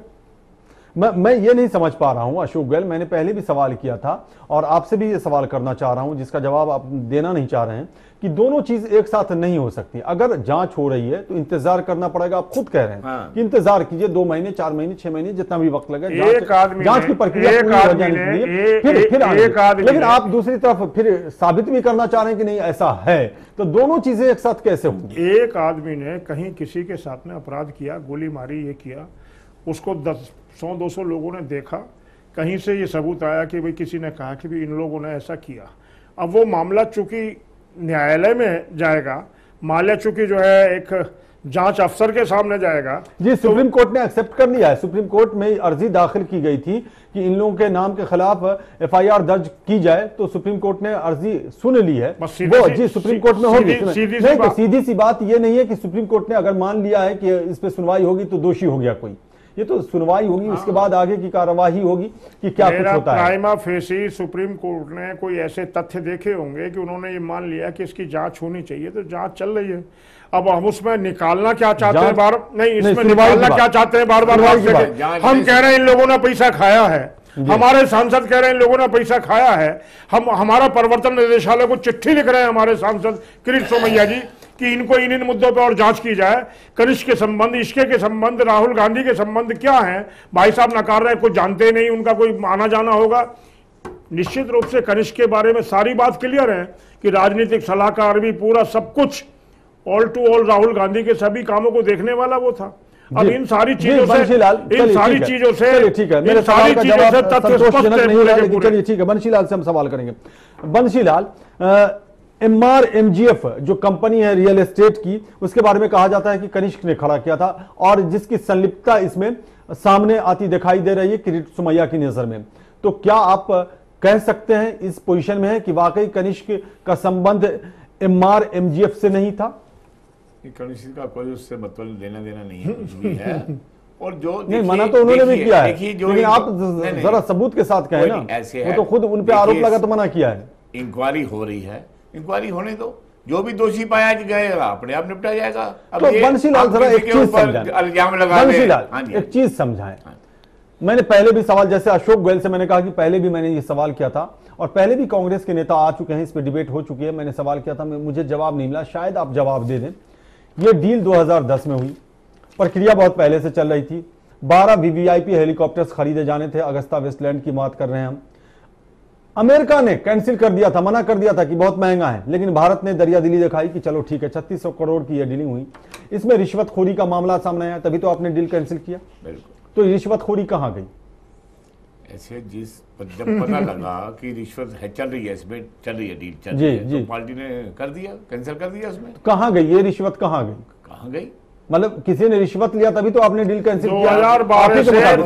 मैं मैं ये नहीं समझ पा रहा हूं अशोक गोयल, मैंने पहले भी सवाल किया था और आपसे भी ये सवाल करना चाह रहा हूं जिसका जवाब आप देना नहीं चाह रहे हैं, कि दोनों चीज एक साथ नहीं हो सकती। अगर जांच हो रही है तो इंतजार करना पड़ेगा, आप खुद कह रहे हैं। हाँ। कि इंतजार कीजिए, दो महीने, चार महीने, छह महीने, जितना भी वक्त लगे, एक आदमी जांच की प्रक्रिया पूरी हो जाने के लिए फिर फिर आगे। लेकिन आप दूसरी तरफ फिर साबित भी करना चाह रहे हैं कि नहीं ऐसा है, तो दोनों चीजें एक साथ कैसे होंगी? एक आदमी ने कहीं किसी के साथ में अपराध किया, गोली मारी, ये किया, उसको दस सौ दो सौ लोगों ने देखा, कहीं से ये सबूत आया कि भाई किसी ने कहा कि भाई इन लोगों ने ऐसा किया। अब वो मामला चूंकि न्यायालय में जाएगा, मामला चूंकि जो है एक जांच अफसर के सामने जाएगा। जी, सुप्रीम कोर्ट ने एक्सेप्ट कर लिया है। सुप्रीम कोर्ट में अर्जी दाखिल की गई थी कि इन लोगों के नाम के खिलाफ एफआईआर दर्ज की जाए, तो सुप्रीम कोर्ट ने अर्जी सुन ली है। वो जी सुप्रीम कोर्ट में होगी। नहीं तो सीधी सी बात ये नहीं है कि सुप्रीम कोर्ट ने अगर मान लिया है कि इस पे सुनवाई होगी तो दोषी हो गया कोई। ये तो सुनवाई होगी, उसके बाद आगे की कार्यवाही होगी कि क्या कुछ होता है। प्राइमा फेसी सुप्रीम कोर्ट ने कोई ऐसे तथ्य देखे होंगे कि उन्होंने ये मान लिया कि इसकी जांच होनी चाहिए, तो जांच चल रही है। अब हम उसमें निकालना क्या चाहते हैं बार नहीं, इसमें निकालना क्या चाहते हैं बार बार हम कह रहे हैं इन लोगों ने पैसा खाया है, हमारे सांसद कह रहे हैं इन लोगों ने पैसा खाया है। हम हमारा प्रवर्तन निदेशालय को चिट्ठी लिख रहे हैं हमारे सांसद किरीट सोमैया जी कि इनको इन इन मुद्दों पर और जांच की जाए। कनिष्क के संबंध, इश्के के संबंध, राहुल गांधी के संबंध क्या हैं, भाई साहब नकार रहे हैं, कुछ जानते नहीं, उनका कोई आना जाना होगा। निश्चित रूप से कनिष्क के बारे में सारी बात क्लियर है कि राजनीतिक सलाहकार भी पूरा सब कुछ all to all Rahul Gandhi के सभी कामों को देखने वाला वो था। अब इन सारी चीजों से इन सारी चीजों से ठीक है, मेरे सवाल का जवाब संतोषजनक नहीं है, लेकिन चलिए ठीक है, बंशीलाल से हम सवाल करेंगे। बंशीलाल, एमआर एमजीएफ जो कंपनी है रियल एस्टेट की, उसके बारे में कहा जाता है कि कनिष्क ने खड़ा किया था और जिसकी संलिप्तता इसमें सामने आती दिखाई दे रही है किरीट सोमैया की नजर में। तो क्या आप कह सकते हैं इस पोजीशन में है कि वाकई कनिष्क का संबंध एमआर एमजीएफ से नहीं था? कनिष्क का कोई उससे मतलब लेना देना नहीं है, कुछ भी है। और जो नहीं मना तो उन्होंने भी किया है, लेकिन आप जरा सबूत के साथ कहें ना, ऐसे वो तो खुद उन पे आरोप लगा तो मना किया है। इंक्वायरी हो रही है, इंक्वायरी होने दो, जो भी दोषी पाया जाएगा अपने आप निपटा जाएगा। अब तो बंसीलाल जरा एक चीज समझाएं, बंसीलाल एक चीज समझाएं। मैंने पहले भी सवाल, जैसे अशोक गोयल से मैंने कहा कि पहले भी मैंने ये सवाल किया था और पहले भी कांग्रेस के नेता आ चुके हैं, इस पे डिबेट हो चुकी है, मैंने सवाल किया था, मुझे जवाब नहीं मिला, शायद आप जवाब दे दें। ये डील दो हज़ार दस में हुई, प्रक्रिया बहुत पहले से चल रही थी, बारह वीवीआईपी हेलीकॉप्टर्स खरीदे जाने थे, अगस्ता वेस्टलैंड की बात कर रहे हैं हम। अमेरिका ने कैंसिल कर दिया था, मना कर दिया था कि बहुत महंगा है, लेकिन भारत ने दरियादिली दिखाई कि चलो ठीक है, छत्तीस सौ करोड़ की यह डीलिंग हुई। इसमें रिश्वतखोरी का मामला सामने आया, तभी तो आपने डील कैंसिल किया। तो रिश्वतखोरी कहां गई? ऐसे जिस जब पता लगा कि रिश्वत है चल रही है, इसमें चल रही है डील चल रही है, तो पार्टी ने कर दिया, कैंसिल कर दिया। उसमें कहां गई ये रिश्वत? कहां गई? कहां गई मतलब किसी ने रिश्वत लिया तभी तो आपने डील कैंसिल किया। दो हज़ार बारह से दो हज़ार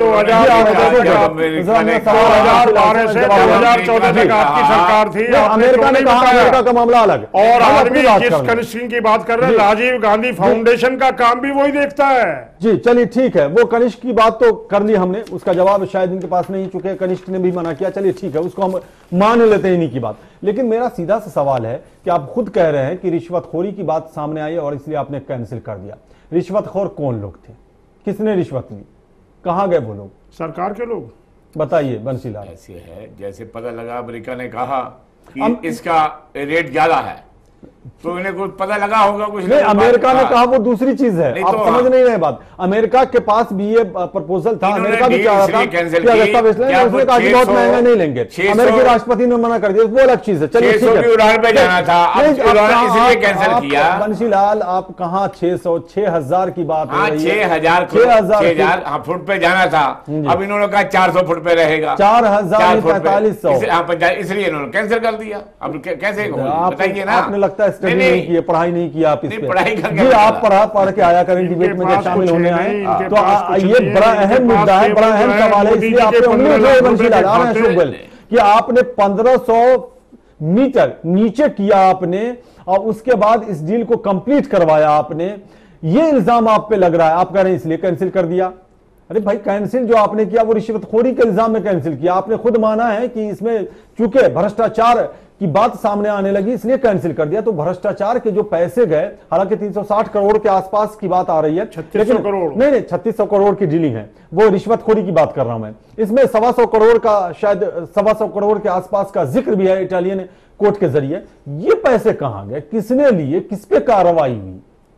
चौदह तक आपकी सरकार थी, अमेरिका ने कहा अमेरिका का मामला अलग। और आदमी जिस कनिष्क की बात कर रहे हैं, राजीव गांधी फाउंडेशन का काम भी वही देखता है। जी चलिए ठीक है, वो कनिष्क की बात तो कर ली हमने, उसका जवाब शायद इनके पास नहीं, चुके कनिष्क ने भी मना किया, चलिए ठीक है, उसको हम मान लेते हैं इन्हीं की बात। लेकिन मेरा सीधा सा सवाल है कि आप खुद कह रहे हैं कि रिश्वतखोरी की बात सामने आई और इसलिए आपने कैंसिल कर दिया। रिश्वतखोर कौन लोग थे? किसने रिश्वत ली? कहां गए वो लोग? सरकार के लोग। बताइए बंसीलाल। ऐसे है जैसे पता लगा अमेरिका ने कहा कि इसका रेट ज्यादा है, तो इन्हें कुछ पता लगा होगा कुछ नहीं। अमेरिका ने कहा वो दूसरी चीज है, आप तो समझ नहीं रहे बात। अमेरिका के पास भी ये प्रपोजल था, अमेरिका भी चाह रहा था कि अगस्ता वेस्टलैंड, उसने कहा कि बहुत महंगा नहीं लेंगे, अमेरिकी राष्ट्रपति ने मना कर दिया, वो अलग चीज है। चलिए ठीक है, उड़ान पे जाना था, इसलिए कैंसिल किया। बंसीलाल आप कहाँ छह सौ छह हजार की बात हो रही है, छह हजार छह हजार फुट पे जाना था, अब इन्होंने कहा चार सौ फुट पे रहेगा, चार हजार पैंतालीस सौ, इसलिए इन्होंने कैंसिल कर दिया। अब कैसे बताइए ना, आपने लगता है स्टडी नहीं किया, पढ़ाई नहीं किया आप इस पे। पढ़ाई जी आप पढ़ा पढ़ के आया करें, डिबेट में जब शामिल होने आए तो आ, ये बड़ा अहम मुद्दा है, बड़ा अहम सवाल है, इसलिए आपने उंगली उठाई बंसीलाल अशोक गोयल कि आपने पंद्रह सौ मीटर नीचे किया आपने और उसके बाद इस डील को कंप्लीट करवाया आपने, ये इल्जाम आप पे लग रहा है, आप कह रहे हैं इसलिए कैंसिल कर दिया। अरे भाई कैंसिल जो आपने किया वो रिश्वतखोरी के इल्जाम में कैंसिल किया, आपने खुद माना है कि इसमें चूंकि भ्रष्टाचार की बात सामने आने लगी इसलिए कैंसिल कर दिया। तो भ्रष्टाचार के जो पैसे गए, हालांकि तीन सौ साठ करोड़ के आसपास की बात आ रही है, छत्तीस सौ करोड़ नहीं नहीं छत्तीस सौ करोड़ की डीलिंग है, वो रिश्वतखोरी की बात कर रहा हूं मैं। इसमें सवा सौ करोड़ का, शायद सवा सौ करोड़ के आसपास का जिक्र भी है इटालियन कोर्ट के जरिए। ये पैसे कहां गए, किसने लिए, किस पे कार्रवाई हुई?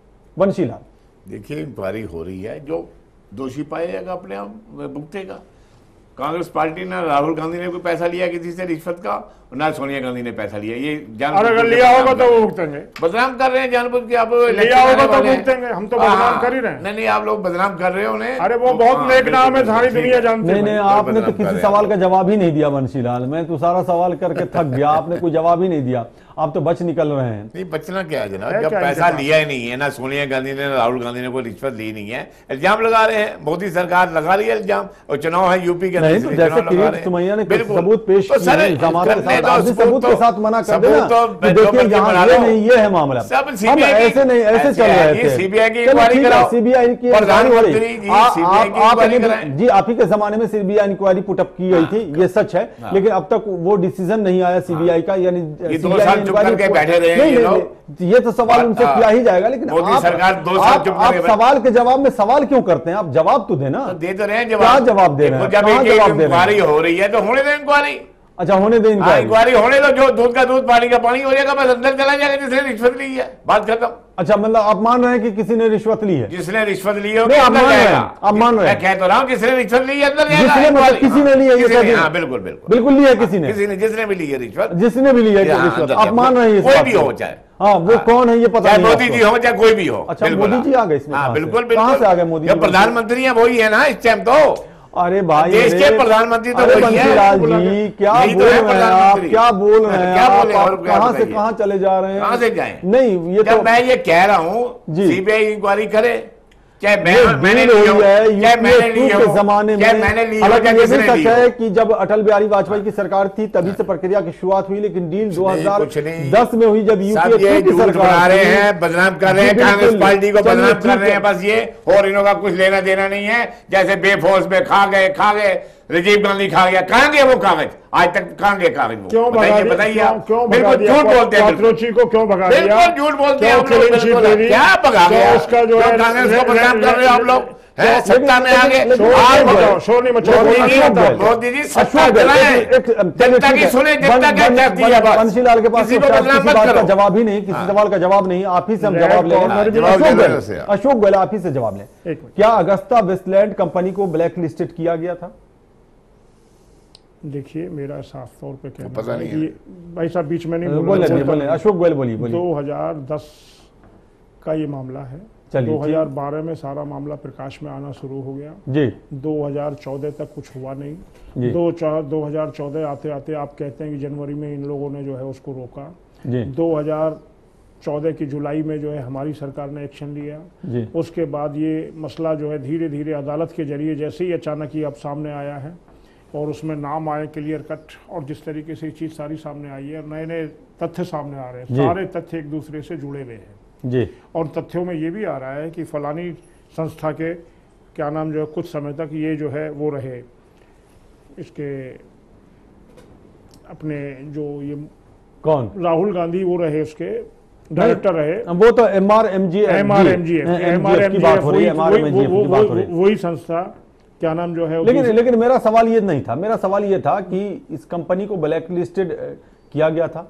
बंसीलाल देखिए इंक्वायरी हो रही है, जो दोषी पाया जाएगा अपने आप भुगतेगा। कांग्रेस पार्टी ने, राहुल गांधी ने कोई पैसा लिया किसी से रिश्वत का, ना सोनिया गांधी ने पैसा लिया, ये जान अगर लिया होगा तो वो भुगतेंगे। बदनाम कर रहे हैं जानबूझ के, आप लिया होगा तो भुगतेंगे, हम तो बदनाम कर ही रहे हैं। नहीं नहीं आप लोग बदनाम कर रहे हो उन्हें। अरे वो बहुत नेक नाम है, सारी दुनिया जानती है। नहीं नहीं आपने तो किसी सवाल का जवाब ही नहीं दिया बंसीलाल, मैं तो सारा सवाल करके थक गया, आपने कोई जवाब ही नहीं दिया, आप तो बच निकल रहे हैं। नहीं बचना क्या है जनाब, जब पैसा लिया ही नहीं है, ना सोनिया गांधी ने, राहुल गांधी ने कोई रिश्वत ली नहीं है, इल्जाम लगा रहे हैं, मोदी सरकार लगा रही है इल्जाम, और चुनाव है यूपी के अंदर, तो जैसे किरीट सोमैया ने सबूत पेश किए, सबूत के साथ मना कर देना कि देखिए यहाँ ये नहीं, ये है मामला। हम ऐसे नहीं, ऐसे चल रहे थे, सीबीआई की इंक्वायरी कराओ, सीबीआई की प्रधानमंत्री जी आप ही के जमाने में सीबीआई इंक्वायरी पुटअप की गई थी, ये सच है, लेकिन अब तक वो डिसीजन नहीं आया सीबीआई का, यानी बैठे रहे नहीं, नहीं, ये तो सवाल उनसे किया ही जाएगा, लेकिन मोदी सरकार दो साल आप, आप सवाल के जवाब में सवाल क्यों करते हैं? आप जवाब तो देना, दे तो रहे हैं, क्या जवाब दे रहे हैं? जब इंक्वायरी हो रही है तो होने दो इंक्वायरी। अच्छा होने दो इंक्वायरी होने दो, जो दूध का दूध पानी का पानी हो जाएगा, बस अंदर चला जाएगा जिसने रिश्वत ली है, बात खत्म। अच्छा मतलब आप मान रहे हैं कि किसी ने रिश्वत ली है? जिसने रिश्वत ली है आप मान रहे हैं, आप मान रहे हैं, मैं कह तो रहा हूँ किसने रिश्वत ली है अंदर जिसने, मतलब किसी ने ली है, बिल्कुल बिल्कुल बिल्कुल ली है किसी ने, किसी ने जिसने भी ली है रिश्वत, जिसने भी ली है रिश्वत, आप मान रहे हैं? कोई भी हो चाहे, हाँ वो कौन है ये पता नहीं, मोदी जी हो चाहे कोई भी हो। अच्छा मोदी जी आ गए इसमें? हाँ बिल्कुल बिल्कुल, कहां से आ गए मोदी जी? प्रधानमंत्री है वही है ना इस टाइम तो। अरे भाई देश के प्रधानमंत्री तो अरे वही है। बंसीलाल जी क्या यही बोल तो है रहे हैं आप, प्रधानमंत्री। क्या बोल रहे हैं क्या आप, बोले और आप क्या कहाँ से बताइए? कहाँ चले जा रहे हैं? कहाँ से जाएं? नहीं ये जब तो मैं ये कह रहा हूँ जी। सीबीआई इंक्वायरी करे, चाहे ये मैं मैंने डील ली हुई हो, है चाहे मैंने यूपीए ली टू हो, के जमाने चाहे में। मैंने ली हो, हालांकि चाहे ये भी किसने सच ली है हो। कि जब अटल बिहारी वाजपेयी की सरकार थी तभी से प्रक्रिया की शुरुआत हुई, लेकिन डील कुछ नहीं। दो हज़ार दस में हुई जब सब यूपीए ये टू की झूठ सरकार बना रहे थी। हैं, बदनाम कर रहे हैं, जी, बिल्कुल। कांग्रेस पार्टी को चलिए, बदनाम कर ठीक रहे हैं है। बस ये, और इनों का कुछ लेना देना नहीं है। जैसे बेफोर्स में खा गए खा गए राजीव गांधी खा गया, कहां गए वो कागज, आज तक कहां गए कागज वो? क्यों भगा बताइए दिया? बताइए क्यों आप। क्यों भगा बिल्कुल दिया? झूठ बोलते हैं, बिल्कुल क्वात्रोची को क्यों भगा दिया? बिल्कुल झूठ बोलते हैं क्यों आप लोग, clean sheet बिल्कुल। दे दी? क्या भगा क्यों गया? उसका जो क्यों है कांग्रेस को बदनाम कर रहे हो आप लोग? हैं, लेकिन- सत्ता में आगे लेकिन- शोर आज नहीं बताओ, मचाओ, शोर नहीं मचाओ। मोदी जी अशोक गहलोत। मोदी जी सत्ता अशोक चलाएं, गहलोत, एक- एक- चलिए, जनता ठीक की है। सुने, बन- जनता क्या बन- चाहती है बन- बस। बंसीलाल के पास किसी तो को शायद बदनाम किसी मत बात का करो। जवाब ही नहीं, किसी सवाल का जवाब नहीं, आप ही से हम रेड जवाब ले कॉर्नर भी- जवाब अशोक दे गहलोत, दो से आप। अशोक गहलोत आप ही से जवाब लें। एक मिनट। क्या अगस्ता वेस्टलैंड कंपनी को ब्लैक लिस्टेड किया गया था? देखिए मेरा साफ तौर पे कहना पता है नहीं कि भाई साहब बीच में नहीं बोले बोलना, नहीं बोलता बोले नहीं। अशोक गोयल बोलिए बोलिए। दो हज़ार दस का ये मामला है। चलिए, दो हज़ार बारह में सारा मामला प्रकाश में आना शुरू हो गया। जी दो हज़ार चौदह तक कुछ हुआ नहीं। जी। दो चार दो हज़ार चौदह आते आते आप कहते हैं कि जनवरी में इन लोगों ने जो है उसको रोका। जी दो हज़ार चौदह की जुलाई में जो है हमारी सरकार ने एक्शन लिया। जी उसके बाद ये मसला जो है धीरे धीरे अदालत के जरिए जैसे ही अचानक ही अब सामने आया है और उसमें नाम आए क्लियर कट, और जिस तरीके से ये चीज़ सारी सामने आई है, नए नए तथ्य सामने आ रहे हैं, जी। सारे तथ्य एक दूसरे से जुड़े हुए हैं। जी और तथ्यों में ये भी आ रहा है कि फलानी संस्था के क्या नाम जो है कुछ समय तक ये जो है वो रहे, इसके अपने जो ये कौन? राहुल गांधी वो रहे, उसके डायरेक्टर रहे। वो तो M R M G M R M G M R M की जी बात हो रही है, एम आर एम जी की बात हो रही है। वही संस्था क्या नाम जो है। लेकिन लेकिन मेरा सवाल ये नहीं था, मेरा सवाल ये था कि इस कंपनी को ब्लैक लिस्टेड किया गया था।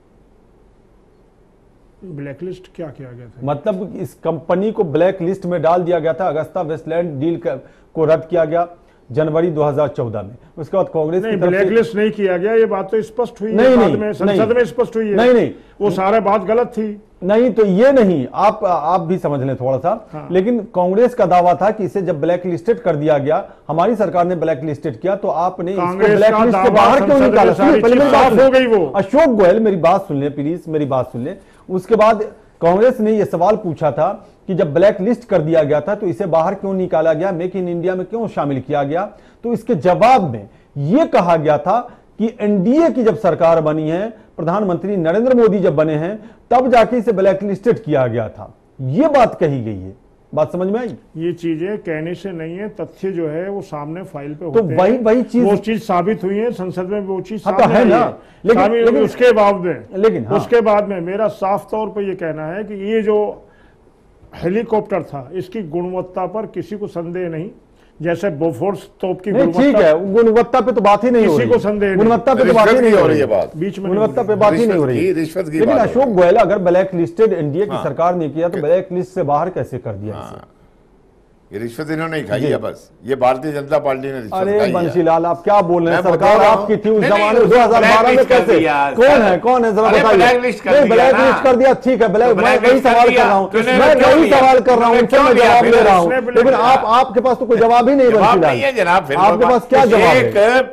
ब्लैकलिस्ट क्या किया गया था? मतलब इस कंपनी को ब्लैक लिस्ट में डाल दिया गया था, अगस्ता वेस्टलैंड डील को रद्द किया गया जनवरी दो हज़ार चौदह में। उसके बाद कांग्रेस नहीं, की तरफ से ब्लैकलिस्ट नहीं किया गया, ये बात तो स्पष्ट हुई है नहीं, बाद नहीं, में, नहीं। संसद में स्पष्ट हुई है। नहीं नहीं वो सारा बात गलत थी। नहीं तो ये नहीं, आप आप भी समझ लें थोड़ा सा। हाँ। लेकिन कांग्रेस का दावा था कि इसे जब ब्लैक लिस्टेड कर दिया गया, हमारी सरकार ने ब्लैक लिस्टेड किया, तो आपने इसको कांग्रेस ब्लैक का लिस्ट से दावा बाहर क्यों संसद में निकाला? सारी सुनिए, पहले चीज़ मेरी बात साफ हो गई सुनिए। वो। अशोक गोयल मेरी बात सुन ले प्लीज, मेरी बात सुन ले। उसके बाद कांग्रेस ने यह सवाल पूछा था कि जब ब्लैक लिस्ट कर दिया गया था तो इसे बाहर क्यों निकाला गया, मेक इन इंडिया में क्यों शामिल किया गया? तो इसके जवाब में यह कहा गया था कि एनडीए की जब सरकार बनी है, प्रधानमंत्री नरेंद्र मोदी जब बने हैं, तब जाके इसे ब्लैक लिस्टेड किया गया था। यह बात कही गई है। बात समझ में आई? ये चीजें कहने से नहीं है, तथ्य जो है वो सामने फाइल पे तो होते वही हैं। वही चीज वो चीज साबित हुई है संसद में, वो चीज हाँ, तो सामने है आई ना। है। लेकिन- साबित- लेकिन- उसके बाद में लेकिन हाँ। उसके बाद में मेरा साफ तौर पे ये कहना है कि ये जो हेलीकॉप्टर था इसकी गुणवत्ता पर किसी को संदेह नहीं, जैसे बोफोर्स तोप की नहीं ठीक गुणवत्ता है, गुणवत्ता पे तो बात ही नहीं हो किसी रही। को संदेह नहीं। गुणवत्ता पे तो बात ही नहीं हो रही है। बात बीच में गुणवत्ता पे नहीं बात ही नहीं हो रिश्वत रही की- है। रिश्वत की लेकिन बात हो अशोक रही गोयल अगर ब्लैक लिस्टेड एनडीए की हाँ। सरकार ने किया तो ब्लैक लिस्ट से बाहर कैसे कर दिया इसे? हाँ, ये रिश्वत इन्होंने ही खाई है बस, ये भारतीय जनता पार्टी ने रिश्वत अरे खाई है। बंसीलाल आप क्या बोल रहे हैं? मैं सरकार बता रहा हूं। आपकी थी उस नहीं, नहीं, जमाने में, उसको दो हज़ार बारह में blacklist कर कैसे? दिया। कौन है कौन है जरा अरे बताइए। blacklist कर नहीं, दिया blacklist ना। कर दिया, ठीक है, ब्लैक तो मैं blacklist वही कर सवाल दिया। कर रहा हूँ, तो मैं इन्होंने क्यों वही लिया? सवाल कर रहा हूँ, इन्होंने मैं क्यों जवाब लिया? ले रहा हूँ। इसने लेकिन लिया। आप आपके पास तो कोई जवाब ही नहीं जवाब नहीं है बंसीलाल। जनाब, फिर आपके पास क्या जवाब है?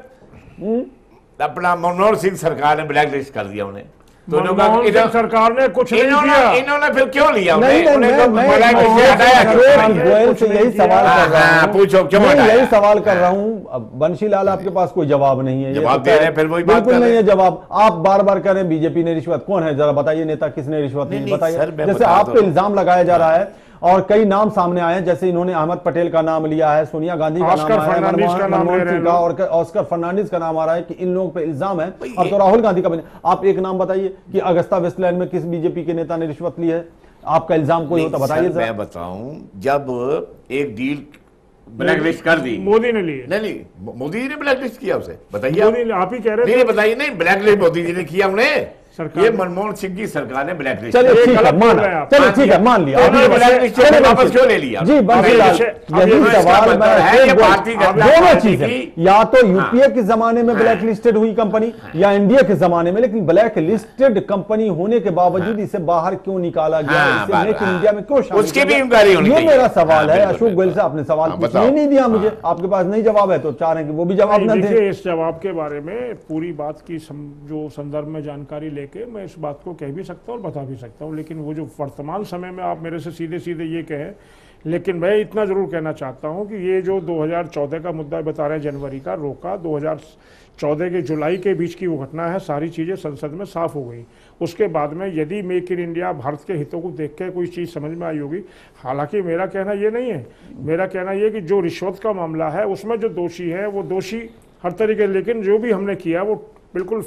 एक अपना मनमोहन सिंह सरकार ने ब्लैक लिस्ट कर दिया उन्हें, तो उन्होंने कहा मनमोहन कि सिंह इन्हों- सरकार ने कुछ नहीं इन्होंने किया। इन्होंने फिर क्यों लिया नहीं उन्हें? नहीं उन्हें मैं तो मैं ब्लैक लिस्ट से मैं हटाया क्यों? अशोक गोयल से यही सवाल कर रहा हाँ, हूँ। पूछो, क्यों मैं हटाया? यही सवाल कर रहा हूँ। अब बंशीलाल आपके पास कोई जवाब नहीं है, ये जवाब पता दे रहे है। हैं, फिर वही बात बिल्कुल कर नहीं रहे है हैं। जवाब। आप बार बार कह रहे हैं बीजेपी ने रिश्वत, कौन है जरा बताइए नेता किसने रिश्वत नहीं, ली, नहीं, बताइए। सर, मैं जैसे बता आप दो। पे इल्जाम लगाया जा रहा है और कई नाम सामने आए हैं, जैसे इन्होंने अहमद पटेल का नाम लिया है, सोनिया गांधी का नाम ऑस्कर आया है, फर्नांडिस का मनमोहन नाम ले मनमोहन रहे सिंह हैं का लोग। और ऑस्कर फर्नांडिस का नाम आ रहा है कि इन लोगों पे इल्जाम है। अब तो राहुल गांधी का भी। आप एक नाम बताइए कि अगस्ता वेस्टलैंड में किस बीजेपी के नेता ने रिश्वत ली है? आपका इल्जाम कोई हो तो बताइए सर, जरा। मैं बताऊं, जब एक डील ब्लैक लिस्ट कर दी, मोदी ने लिए। नहीं नहीं मोदी जी ने ब्लैक लिस्ट किया उसे, बताइए आप। मोदी ने, आप ही कह रहे नहीं थे। नहीं बताइए, नहीं ब्लैक लिस्ट मोदी जी ने किया उन्हें, सरकार ये मनमोहन सिंह की सरकार ने ब्लैक लिस्ट चलिए ठीक है, मान चलिए ठीक है, मान लिया। उन्होंने ब्लैक लिस्ट से वापस क्यों ले लिया? जी बंसीलाल, यही सवाल मैं है, ये भारतीय जनता दोनों पार्टी चीजें, की, या तो यूपीए के जमाने में ब्लैक लिस्टेड हुई कंपनी या इंडिया के जमाने में, लेकिन ब्लैक लिस्टेड कंपनी होने के बावजूद इसे बाहर क्यों निकाला गया, इसे मेक इन इंडिया में क्यों शामिल उसकी किया भी गया? इंक्वायरी होनी ये चाहिए। मेरा सवाल हाँ, है। बिल्कुल, अशोक गोयल से आपने सवाल हाँ, पूछने नहीं दिया मुझे, आपके पास नहीं जवाब है तो चाह रहे हैं कि वो भी जवाब न दें। देखिए, इस जवाब के बारे में पूरी बात की सम, जो संदर्भ में जानकारी लेके मैं इस बात को कह भी सकता हूँ और बता भी सकता हूँ, लेकिन वो जो वर्तमान समय में आप मेरे से सीधे सीधे ये कहें, लेकिन मैं इतना जरूर कहना चाहता हूँ कि ये जो दो हज़ार चौदह का मुद्दा बता रहे हैं, जनवरी का रोका, दो हज़ार चौदह के जुलाई के बीच की वो घटना है, सारी चीज़ें संसद में साफ हो गई। उसके बाद में यदि मेक इन इंडिया भारत के हितों को देख के कोई चीज़ समझ में आई होगी, हालांकि मेरा कहना ये नहीं है, मेरा कहना ये कि जो रिश्वत का मामला है उसमें जो दोषी है वो दोषी हर तरीके, लेकिन जो भी हमने किया वो बिल्कुल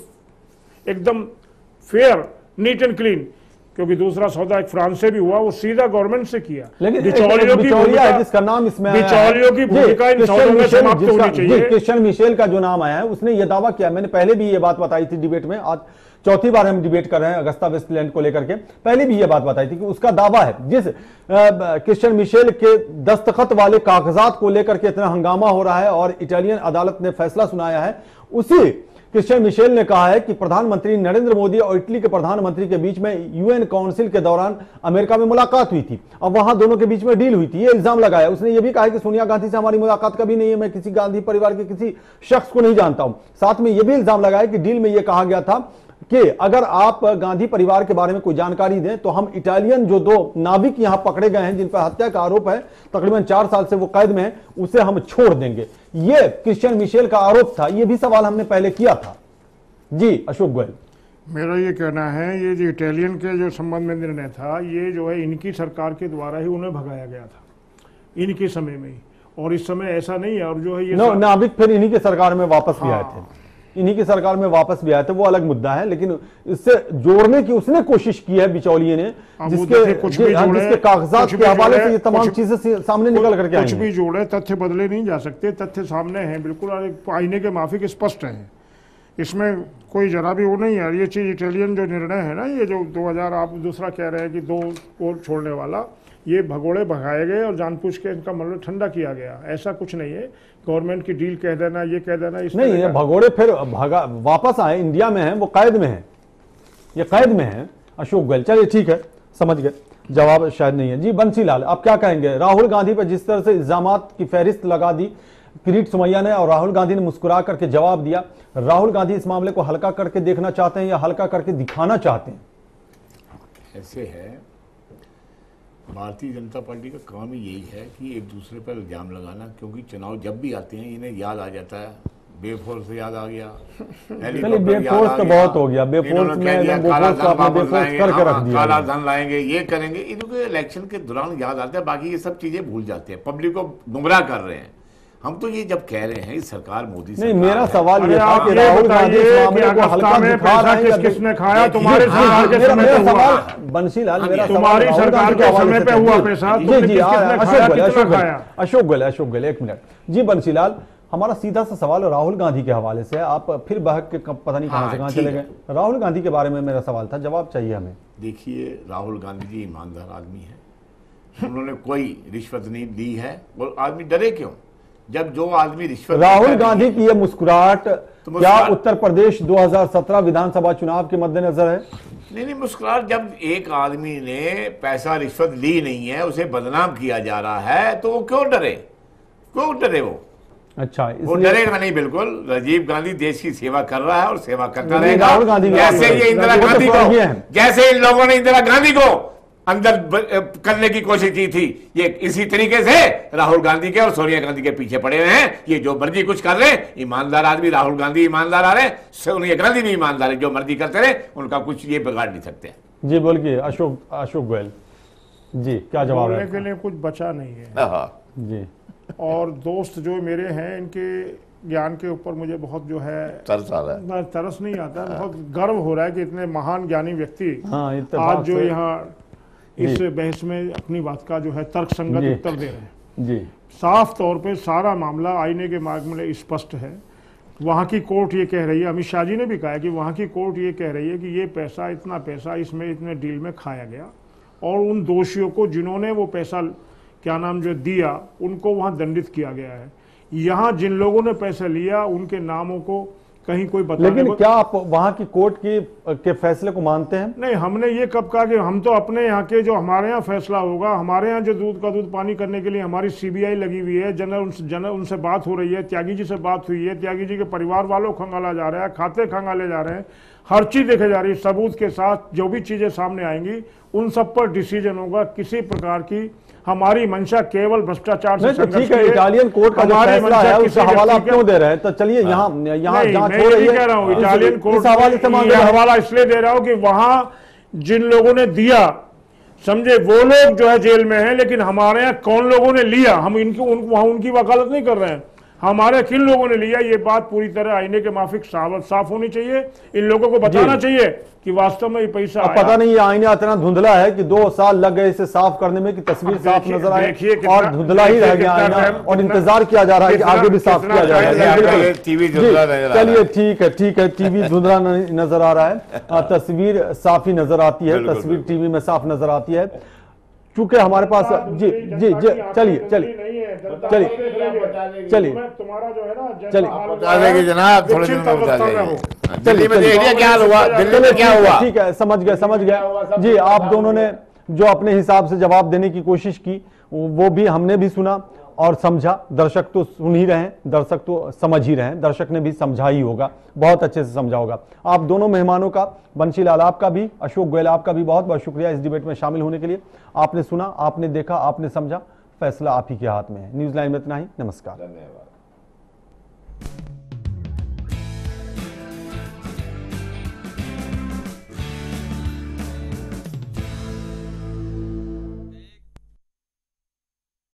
एकदम फेयर, नीट एंड क्लीन, क्योंकि दूसरा सौदा एक फ्रांस से भी हुआ, वो सीधा गवर्नमेंट से किया। लेकिन बिचौलियों की भूमिका, जिसका नाम इसमें आया है, बिचौलियों की भूमिका इन सौदों में समाप्त होनी चाहिए। क्रिश्चियन मिशेल का जो नाम आया है उसने ये दावा किया, मैंने पहले भी ये बात बताई थी डिबेट में, आज चौथी बार हम डिबेट कर रहे हैं अगस्ता वेस्टलैंड को लेकर के, पहले भी ये बात बताई थी कि उसका दावा है जिस क्रिश्चियन मिशेल के दस्तखत वाले कागजात को लेकर के इतना हंगामा हो रहा है और इटालियन अदालत ने फैसला सुनाया है, उसी क्रिश्चियन मिशेल ने कहा है कि प्रधानमंत्री नरेंद्र मोदी और इटली के प्रधानमंत्री के बीच में यूएन काउंसिल के दौरान अमेरिका में मुलाकात हुई थी, अब वहां दोनों के बीच में डील हुई थी, ये इल्जाम लगाया। उसने ये भी कहा कि सोनिया गांधी से हमारी मुलाकात कभी नहीं है, मैं किसी गांधी परिवार के किसी शख्स को नहीं जानता हूं। साथ में यह भी इल्जाम लगाया कि डील में यह कहा गया था कि अगर आप गांधी परिवार के बारे में कोई जानकारी दें तो हम इटालियन जो दो नाविक यहां पकड़े गए हैं जिन पर हत्या का आरोप है, तकरीबन चार साल से वो कैद में है, उसे हम छोड़ देंगे। यह क्रिश्चियन मिशेल का आरोप था, यह भी सवाल हमने पहले किया था। जी अशोक गोयल, मेरा ये कहना है, ये जो इटालियन के जो संबंध में निर्णय था, ये जो है इनकी सरकार के द्वारा ही उन्हें भगाया गया था, इनके समय में ही, और इस समय ऐसा नहीं है। और जो है ये नो, नाविक फिर इन्हीं के सरकार में वापस भी आए हाँ। थे, इन्हीं की सरकार में वापस भी आए थे, वो अलग मुद्दा है, लेकिन इससे जोड़ने की उसने कोशिश की है बिचौलिए ने, जिसके कुछ भी हाँ, जोड़े, जिसके कागजात के हवाले से ये तमाम चीजें सामने निकल करके आई कुछ हैं। भी जोड़े, तथ्य बदले नहीं जा सकते, तथ्य सामने हैं बिल्कुल, आईने के माफिक स्पष्ट हैं, इसमें कोई जरा भी वो नहीं है। ये चीज इटालियन जो निर्णय है ना, ये जो दो हज़ार आप दूसरा कह रहे हैं कि दो को छोड़ने वाला, ये भगोड़े भगाए गए और जानबूझ के इनका मतलब ठंडा किया गया, ऐसा कुछ नहीं है। गवर्नमेंट की डील कह देना, ये कह देना, इस नहीं, ये भगोड़े फिर भगा वापस आए, इंडिया में हैं, वो कैद में हैं, ये कैद में हैं अशोक गोयल। चलिए ठीक है, समझ गए, जवाब शायद नहीं है। जी बंसीलाल, आप क्या कहेंगे? राहुल गांधी पर जिस तरह से इल्जामात की फहरिस्त लगा दी किरीट सोमैया ने और राहुल गांधी ने मुस्कुरा करके जवाब दिया, राहुल गांधी इस मामले को हल्का करके देखना चाहते हैं या हल्का करके दिखाना चाहते हैं? ऐसे है, भारतीय जनता पार्टी का काम ही यही है कि एक दूसरे पर इल्जाम लगाना, क्योंकि चुनाव जब भी आते हैं इन्हें याद आ जाता है, बेफोर्स याद आ गया, चलिए बेफोर्स तो बहुत हो गया, बेफोर्स में करके रख दिया, काला धन लाएंगे, ये करेंगे, इनको इलेक्शन के दौरान याद आता है, बाकी ये सब चीजें भूल जाते हैं, पब्लिक को गुमराह कर रहे हैं। हम तो ये जब कह रहे हैं इस सरकार मोदी नहीं, मेरा सवाल ये था कि राहुल गांधी इस मामले को हल्का दिखा रहे हैं, किस किसने खाया तुम्हारे सरकार के समय पे हुआ? बंसीलाल, मेरा तुम्हारी सरकार के समय पे हुआ पैसा, जी जी अशोक गोयल, अशोक गोयल, अशोक गोयल, अशोक गोयल, एक मिनट। जी बंसीलाल, हमारा सीधा सा सवाल राहुल गांधी के हवाले से, आप फिर बहक के पता नहीं कहां से कहां चले गए। राहुल गांधी के बारे में मेरा सवाल था, जवाब चाहिए हमें। देखिए, राहुल गांधी जी ईमानदार आदमी है, उन्होंने कोई रिश्वत नहीं दी है, और आदमी डरे क्यों? जब जो आदमी रिश्वत, राहुल गांधी की यह मुस्कुराहट तो क्या उत्तर प्रदेश दो हज़ार सत्रह विधानसभा चुनाव के मद्देनजर है? नहीं नहीं, मुस्कुराहट, जब एक आदमी ने पैसा रिश्वत ली नहीं है, उसे बदनाम किया जा रहा है, तो वो क्यों डरे? क्यों डरे वो? अच्छा, वो डरेगा नहीं, बिल्कुल। राजीव गांधी देश की सेवा कर रहा है और सेवा करता रहेगा। राहुल गांधी जैसे ये इंदिरा गांधी को, जैसे इन लोगों ने इंदिरा गांधी को अंदर करने की कोशिश की थी, ये इसी तरीके से राहुल गांधी के और सोनिया गांधी के पीछे पड़े हुए हैं। ये जो मर्जी कुछ कर रहे हैं, ईमानदार आदमी, राहुल गांधी ईमानदार आ रहे हैं, सोनिया गांधी भी ईमानदार है, जो मर्जी करते रहे, उनका कुछ ये बिगाड़ नहीं सकते। जी बोलिए अशोक, अशोक गोयल जी, क्या जवाब है? बोलने के लिए कुछ बचा नहीं है जी। और दोस्त जो मेरे हैं, इनके ज्ञान के ऊपर मुझे बहुत जो है तरस आ रहा है, तरस नहीं आता, बहुत गर्व हो रहा है कि इतने महान ज्ञानी व्यक्ति हाँ, आज जो यहाँ इस बहस में अपनी बात का जो है तर्क संगत उत्तर दे रहे हैं। जी, साफ तौर पे सारा मामला आईने के मार्ग में स्पष्ट है। वहाँ की कोर्ट ये कह रही है, अमित शाह जी ने भी कहा है कि वहाँ की कोर्ट ये कह रही है कि ये पैसा, इतना पैसा इसमें इतने डील में खाया गया, और उन दोषियों को जिन्होंने वो पैसा क्या नाम जो दिया उनको वहाँ दंडित किया गया है। यहाँ जिन लोगों ने पैसा लिया उनके नामों को कहीं कोई बताने लेकिन को... क्या आप वहां की कोर्ट की के फैसले को मानते हैं? नहीं, हमने ये कब कहा कि हम तो अपने यहाँ के, जो हमारे यहाँ फैसला होगा, हमारे यहाँ जो दूध का दूध पानी करने के लिए हमारी सीबीआई लगी हुई है, जनरल उनसे जनरल उनसे बात हो रही है, त्यागी जी से बात हुई है, त्यागी जी के परिवार वालों को खंगाला जा रहा है, खाते खंगाले जा रहे हैं, हर चीज देखे जा रही है, सबूत के साथ जो भी चीजें सामने आएंगी उन सब पर डिसीजन होगा। किसी प्रकार की हमारी मंशा केवल भ्रष्टाचार से संघर्ष ठीक है, इटालियन कोर्ट का जो फैसला है उसका हवाला आप क्यों दे रहे हैं? तो चलिए यहाँ यहाँ जांच हो रही है, कह रहा हूँ इटालियन कोर्ट हवाले से मांग रहा हवाला इसलिए दे रहा हूँ कि वहां जिन लोगों ने दिया, समझे, वो लोग जो है जेल में हैं, लेकिन हमारे यहाँ कौन लोगों ने लिया, हम इनकी उन, वहां उनकी वकालत नहीं कर रहे हैं, हमारे किन लोगों ने लिया, ये बात पूरी तरह आईने के माफिक साफ साफ होनी चाहिए। इन लोगों को बताना चाहिए कि वास्तव में ये पैसा आया। पता नहीं ये आईना इतना धुंधला है कि दो साल लग गए इसे साफ करने में कि तस्वीर साफ नजर आए, और धुंधला ही रह गया आईना, और इंतजार किया जा रहा है कि आगे भी साफ किया जाएगा। चलिए ठीक है, ठीक है, टीवी धुंधला नजर आ रहा है, तस्वीर साफ ही नजर आती है, तस्वीर टीवी में साफ नजर आती है। चूंकि हमारे पास जी जी जी चलिए चलिए चलिए चलिए तुम्हारा जो है ना चलिए जनाब, थोड़े दिन में बता देंगे। दिल्ली में देख लिया क्या हुआ, दिल्ली में क्या हुआ? ठीक है, समझ गए समझ गए जी। आप दोनों ने जो अपने हिसाब से जवाब देने की कोशिश की वो भी हमने भी सुना और समझा। दर्शक तो सुन ही रहे हैं, दर्शक तो समझ ही रहे हैं, दर्शक ने भी समझा ही होगा, बहुत अच्छे से समझा होगा। आप दोनों मेहमानों का, बंशी लाल आपका भी, अशोक गोयल आपका भी बहुत बहुत शुक्रिया इस डिबेट में शामिल होने के लिए। आपने सुना, आपने देखा, आपने समझा, फैसला आप ही के हाथ में है। न्यूज़ लाइन में इतना ही, नमस्कार। धन्यवाद।